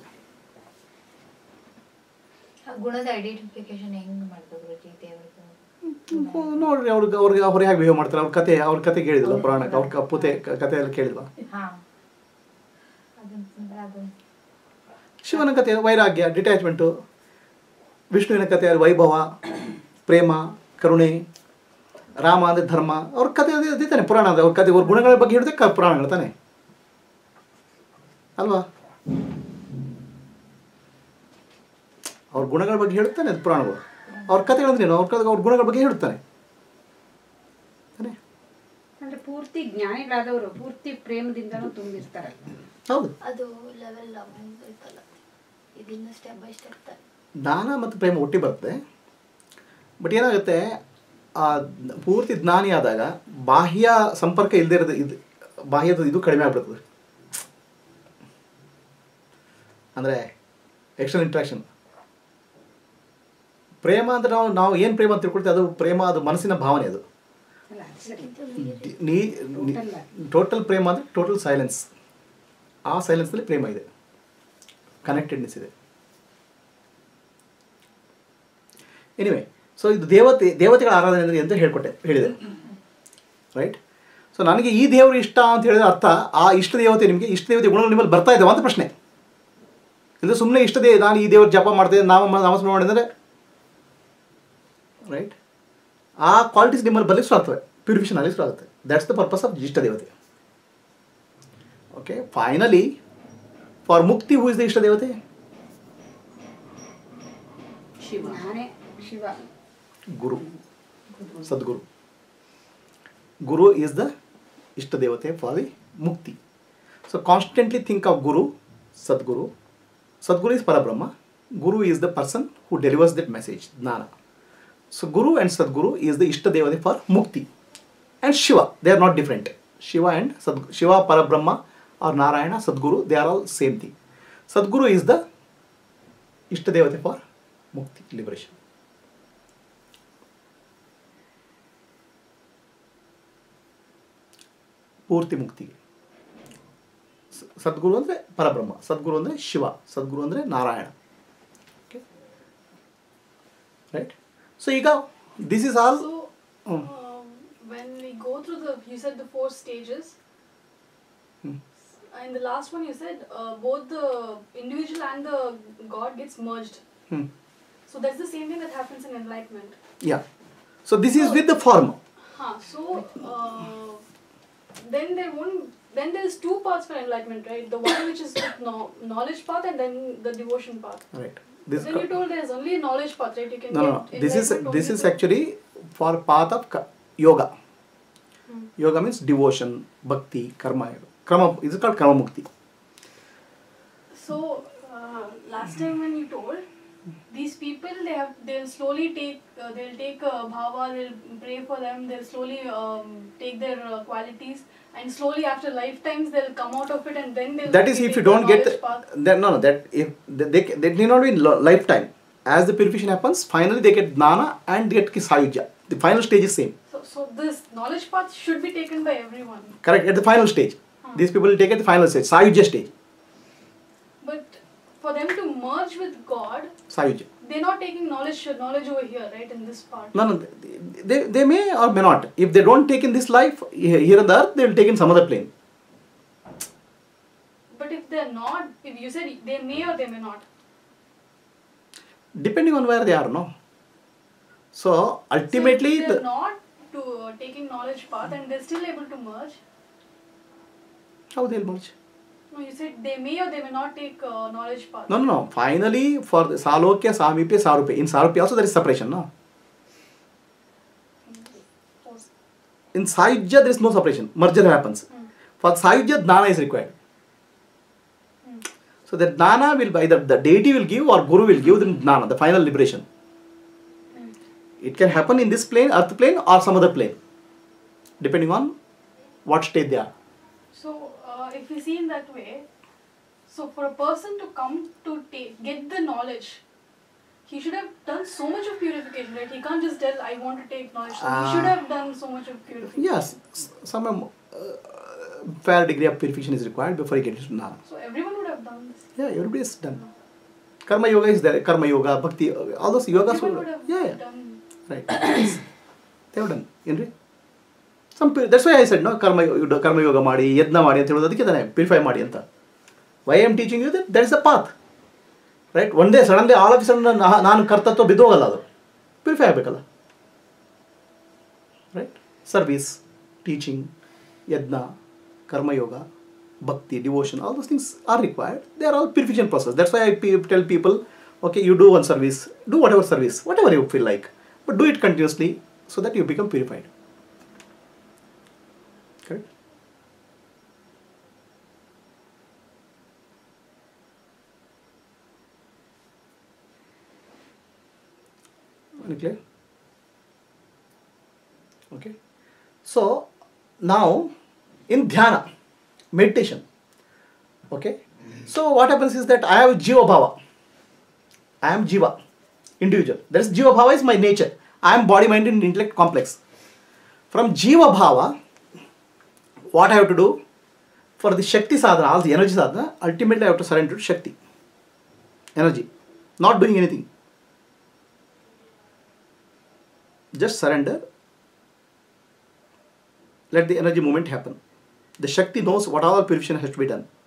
ಗುಣದ ಐಡೆಂಟಿಫಿಕೇಶನ್ ಹೆಂಗ್ ಮಾಡ್ತಾರೆ ಗುರುಜಿ ದೇವ್ರದ್ದು? ನೋಡ್ರಿ ಅವ್ರಿಗೆ ಅವ್ರಿಗೆ ಅವ್ರು ಹೇಗೆ ಬಿಹೇವ್ ಮಾಡ್ತಾರೆ, ಅವ್ರ ಕತೆ ಅವ್ರ ಕತೆ ಕೇಳಿದಿಲ್ಲ ಪುರಾಣಕ್ಕೆ, ಅವ್ರ ಕಪ್ಪುತೆ ಕತೆ ಎಲ್ಲ ಕೇಳಿಲ್ವಾ? ಶಿವನ ಕತೆ ವೈರಾಗ್ಯ, ಡಿಟ್ಯಾಚ್ಮೆಂಟು. ವಿಷ್ಣುವಿನ ಕತೆ ವೈಭವ, ಪ್ರೇಮ, ಕರುಣೆ. ರಾಮ ಅಂದರೆ ಧರ್ಮ. ಅವ್ರ ಕತೆ ಅದೇ ತಾನೆ ಪುರಾಣ. ಅಂದ್ರೆ ಅವ್ರ ಕತೆ ಅವ್ರ ಗುಣಗಳ ಬಗ್ಗೆ ಹೇಳಿದೆ ಕ ಪುರಾಣಗಳು ತಾನೆ ಅಲ್ವಾ? ಅವ್ರ ಗುಣಗಳ ಬಗ್ಗೆ ಹೇಳುತ್ತಾನೆ ಅದು ಪುರಾಣಗಳು. ಅವ್ರ ಕತೆಗಳಂದ್ರೇನು? ಅವ್ರ ಕತೆ ಅವ್ರ ಗುಣಗಳ ಬಗ್ಗೆ ಹೇಳುತ್ತಾನೆ ತಾನೆ. ಅಂದ್ರೆ ಪೂರ್ತಿ ಜ್ಞಾನಿಗಳಾದವರು ಪೂರ್ತಿ ಪ್ರೇಮದಿಂದನೂ ತುಂಬಿರ್ತಾರೆ. ಹೌದು, ಅದು ಲೆವೆಲ್ ಐತಲ್ಲ, ಇದನ್ನ ಸ್ಟೆಪ್ ಬೈ ಸ್ಟೆಪ್ ಜ್ಞಾನ ಮತ್ತು ಪ್ರೇಮ ಒಟ್ಟಿ ಬರುತ್ತೆ. ಬಟ್ ಏನಾಗುತ್ತೆ, ಆ ಪೂರ್ತಿ ಜ್ಞಾನಿ ಆದಾಗ ಬಾಹ್ಯ ಸಂಪರ್ಕ ಇಲ್ಲದೆ ಇರೋದು, ಇದು ಬಾಹ್ಯದ ಇದು ಕಡಿಮೆ ಆಗ್ಬಿಡ್ತದೆ. ಅಂದರೆ ಎಕ್ಸ್ಟರ್ನಲ್ ಇಂಟ್ರಾಕ್ಷನ್. ಪ್ರೇಮ ಅಂದರೆ ನಾವು ನಾವು ಏನು ಪ್ರೇಮ ಅಂತ ತಿಳ್ಕೊಳ್ತೀವಿ ಅದು ಪ್ರೇಮ, ಅದು ಮನಸ್ಸಿನ ಭಾವನೆ. ಅದು ನೀ ಟೋಟಲ್ ಪ್ರೇಮ ಅಂದರೆ ಟೋಟಲ್ ಸೈಲೆನ್ಸ್. ಆ ಸೈಲೆನ್ಸ್ನಲ್ಲಿ ಪ್ರೇಮ ಇದೆ, ಕನೆಕ್ಟೆಡ್ನೆಸ್ ಇದೆ. ಎನಿವೆ, ಸೊ ಇದು ದೇವತೆ ದೇವತೆಗಳ ಆರಾಧನೆ ಅಂದರೆ ಅಂತ ಹೇಳ್ಕೊಟ್ಟೆ ಹೇಳಿದೆ, ರೈಟ್? ಸೊ ನನಗೆ ಈ ದೇವರು ಇಷ್ಟ ಅಂತ ಹೇಳಿದ್ರೆ ಅರ್ಥ ಆ ಇಷ್ಟ ದೇವತೆ ನಿಮಗೆ ಇಷ್ಟ ದೇವತೆ ಗುಣಗಳು ನಿಮ್ಮಲ್ಲಿ ಬರ್ತಾ ಇದ್ದಾವೆ ಅಂತ ಪ್ರಶ್ನೆ. ಇಲ್ಲ ಸುಮ್ಮನೆ ಇಷ್ಟ ದೇ ನಾನು ಈ ದೇವ್ರ ಜಪ ಮಾಡ್ತೇನೆ, ನಾಮ ನಾಮಸ್ಮರಣೆ ಮಾಡಿದರೆ, ರೈಟ್? ಆ ಕ್ವಾಲಿಟೀಸ್ ನಿಮ್ಮಲ್ಲಿ ಬರಲಿಕ್ಕೆ ಶುರು ಆಗ್ತವೆ, ಪ್ಯೂರಿಫಿಕೇಷನ್ ಆಗಲಿ ಶುರು ಆಗುತ್ತೆ. ದ್ಯಾಟ್ಸ್ ದ ಪರ್ಪಸ್ ಆಫ್ ಇಷ್ಟ ದೇವತೆ. ಓಕೆ, ಫೈನಲಿ ಫಾರ್ ಮುಕ್ತಿ who is the ishta devata? Shiva. Shiva guru, Sadguru. Guru is the ishta devata for the mukti. So constantly think of guru, Sadguru. Sadguru is Parabrahma. Guru is the person who delivers that message, Jnana. So Guru and Sadguru is the Ishta Devate for Mukti. And Shiva, they are not different. Shiva and Sadguru, Shiva, Parabrahma or Narayana, Sadguru, they are all same thing. Sadguru is the Ishta Devate for Mukti, liberation. Purti Mukti. Sadguru ಅಂದರೆ ಪರಬ್ರಹ್ಮ, ಸದ್ಗುರು ಅಂದರೆ ಶಿವ, ಸದ್ಗುರು ಅಂದರೆ Narayana. Okay, right? So ಈಗ this is all. So, um, when we go through the, you said the four stages. Hmm. In the last one, you said uh, both the individual and the God gets merged. Hmm. So that's the same thing that happens in enlightenment. Yeah. So this is with the form. Huh. So uh, then there won't. Then there's two parts for enlightenment, right? The one which is the no- knowledge path and then the devotion path. Right. This Then you told there's only a knowledge path, right? You can no, get no, no. This is enlightenment this only is through- actually for path of ka- yoga. Hmm. Yoga means devotion, bhakti, karma. Karma is called karma mukti. So uh, last time when you told these people, they have they'll slowly take uh, they'll take uh, bhava, they'll pray for them, they'll slowly um, take their uh, qualities and slowly after lifetimes they'll come out of it and then they'll That is be if you the don't get knowledge the, path. then no, no, that if they, they, they need not be in lo- lifetime. As the purification happens, finally they get Gnana and they get Sayujya. The final stage is same. So, so this knowledge path should be taken by everyone. Correct, at the final stage. Hmm. These people will take at the final stage, Sayujya stage. But for them to merge with God, Sayujya. they're not taking knowledge knowledge over here, right, in this part. No, no, they, they may or may not. If they don't take in this life, here on the earth, they will take in some other plane. But if they're not, if you said they may or they may not. Depending on where they are, no? So, ultimately, so if they're the, not to uh, taking knowledge path and they're still able to merge. how they'll merge? No, you said they may or they may not take uh, knowledge path. No, no, no. Finally, for the Salokya, Samipya, Sarupya. In Sarupya also there is separation, no? In Sayujya there is no separation. Merger happens. Mm. For Sayujya, Dana is required. Mm. So that Dana will be either the deity will give or Guru will give them Dana, the final liberation. Mm. It can happen in this plane, earth plane or some other plane. Depending on what state they are. So, uh, if we see in that way, so for a person to come to take, get the knowledge, he should have done so much of purification, right? He can't just tell, I want to take knowledge. So Ah. he should have done so much of purification. Yes, s- some um, uh, fair degree of purification is required before you get to Dana. So everyone would have done this. Yeah, everybody is done. Karma yoga is there. Karma yoga, bhakti, all those yogas. Everyone were- would have Yeah, yeah. done. Right. Yes. They have done. Henry? Some pe- that's why I said no karma yoga, karma yoga ಮಾಡಿ ಯಜ್ಞ ಮಾಡಿ ಅಂತ ಹೇಳೋದು ಅದಕ್ಕೆ ತಾನೆ purify ಮಾಡಿ ಅಂತ. Why I am teaching you that that is the path. Right? One day suddenly all of a sudden ನಾನು ಕರ್ತತ್ವ ಬಿದ್ದೋಗಲ್ಲ ಅದು. Purify ಆಗಬೇಕಲ್ಲ. Right? Service, teaching, yajna, karma yoga, bhakti, devotion, all those things are required. They are all purification process. That's why I pe- tell people, okay, you do one service, do whatever service, whatever you feel like, but do it continuously so that you become purified. Correct? Any clear? Okay. So now in dhyana, meditation, okay. So what happens is that I have jiva bhava. I am jiva, individual. That is jiva bhava is my nature. I am body, mind, and intellect complex. From jiva bhava, what I have to do for the shakti sadhana, all the energy sadhana, ultimately I have to surrender to shakti, energy, not doing anything. Just surrender. Let the energy movement happen. The Shakti knows what all purification has to be done.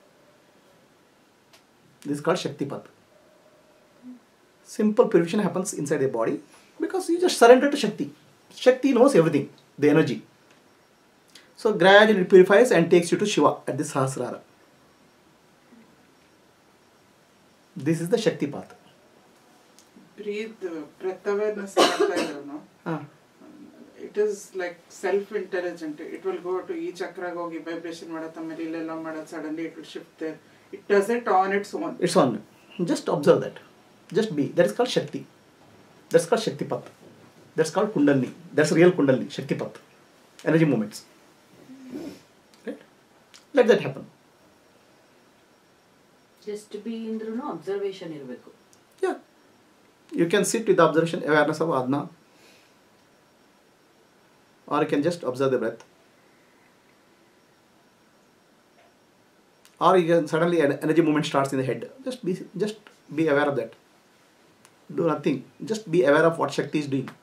This is called Shakti Path. Simple purification happens inside the body because you just surrender to Shakti. Shakti knows everything, the energy. So gradually it purifies and takes you to Shiva at the Sahasrara. This is the Shakti Path. Breathe, breath awareness ಮಾಡ್ತಾ ಇದ್ರು, no? Ah. It is like self-intelligent. It will go to each chakra, ಹೋಗಿ vibration ಮಾಡತ್ತೆ, ಆಮೇಲೆ ಇಲ್ಲೆಲ್ಲ ಮಾಡತ್ತೆ, suddenly it will shift there. It does it on its own. It's on. Just observe that. Just be. That is called Shakti. That's called Shakti Path. That's called Kundalini. That's real Kundalini, Shakti Path. Energy movements. Right? Let that happen. Just to be indru observation irbeku. Yeah. You can sit with the observation, awareness of Adna. Or you can just observe the breath. Or you can suddenly an energy movement starts in the head. Just be just be aware of that. Do nothing. Just be aware of what Shakti is doing.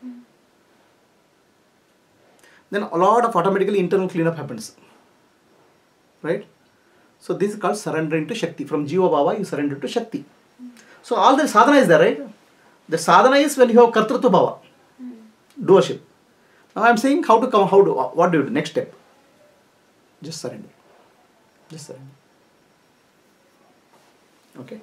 Then a lot of automatically internal cleanup happens. Right? So this is called surrendering to Shakti. From Jiva Bhava, you surrender to Shakti. So all the sadhana is there, right? The sadhana is when you have Kartrutva Bhava. Doership. Now I am saying how to come, how to, what do you do? Next step. Just surrender. Just surrender. Okay.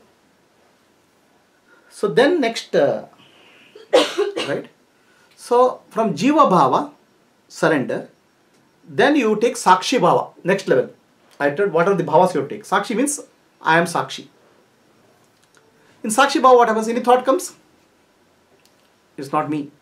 So then next, uh, right? So from Jiva Bhava, surrender. Then you take Sakshi Bhava, next level. I told what are the Bhavas you take. Sakshi means I am Sakshi. In Sakshi Bhava, what happens? Any thought comes? It's not me.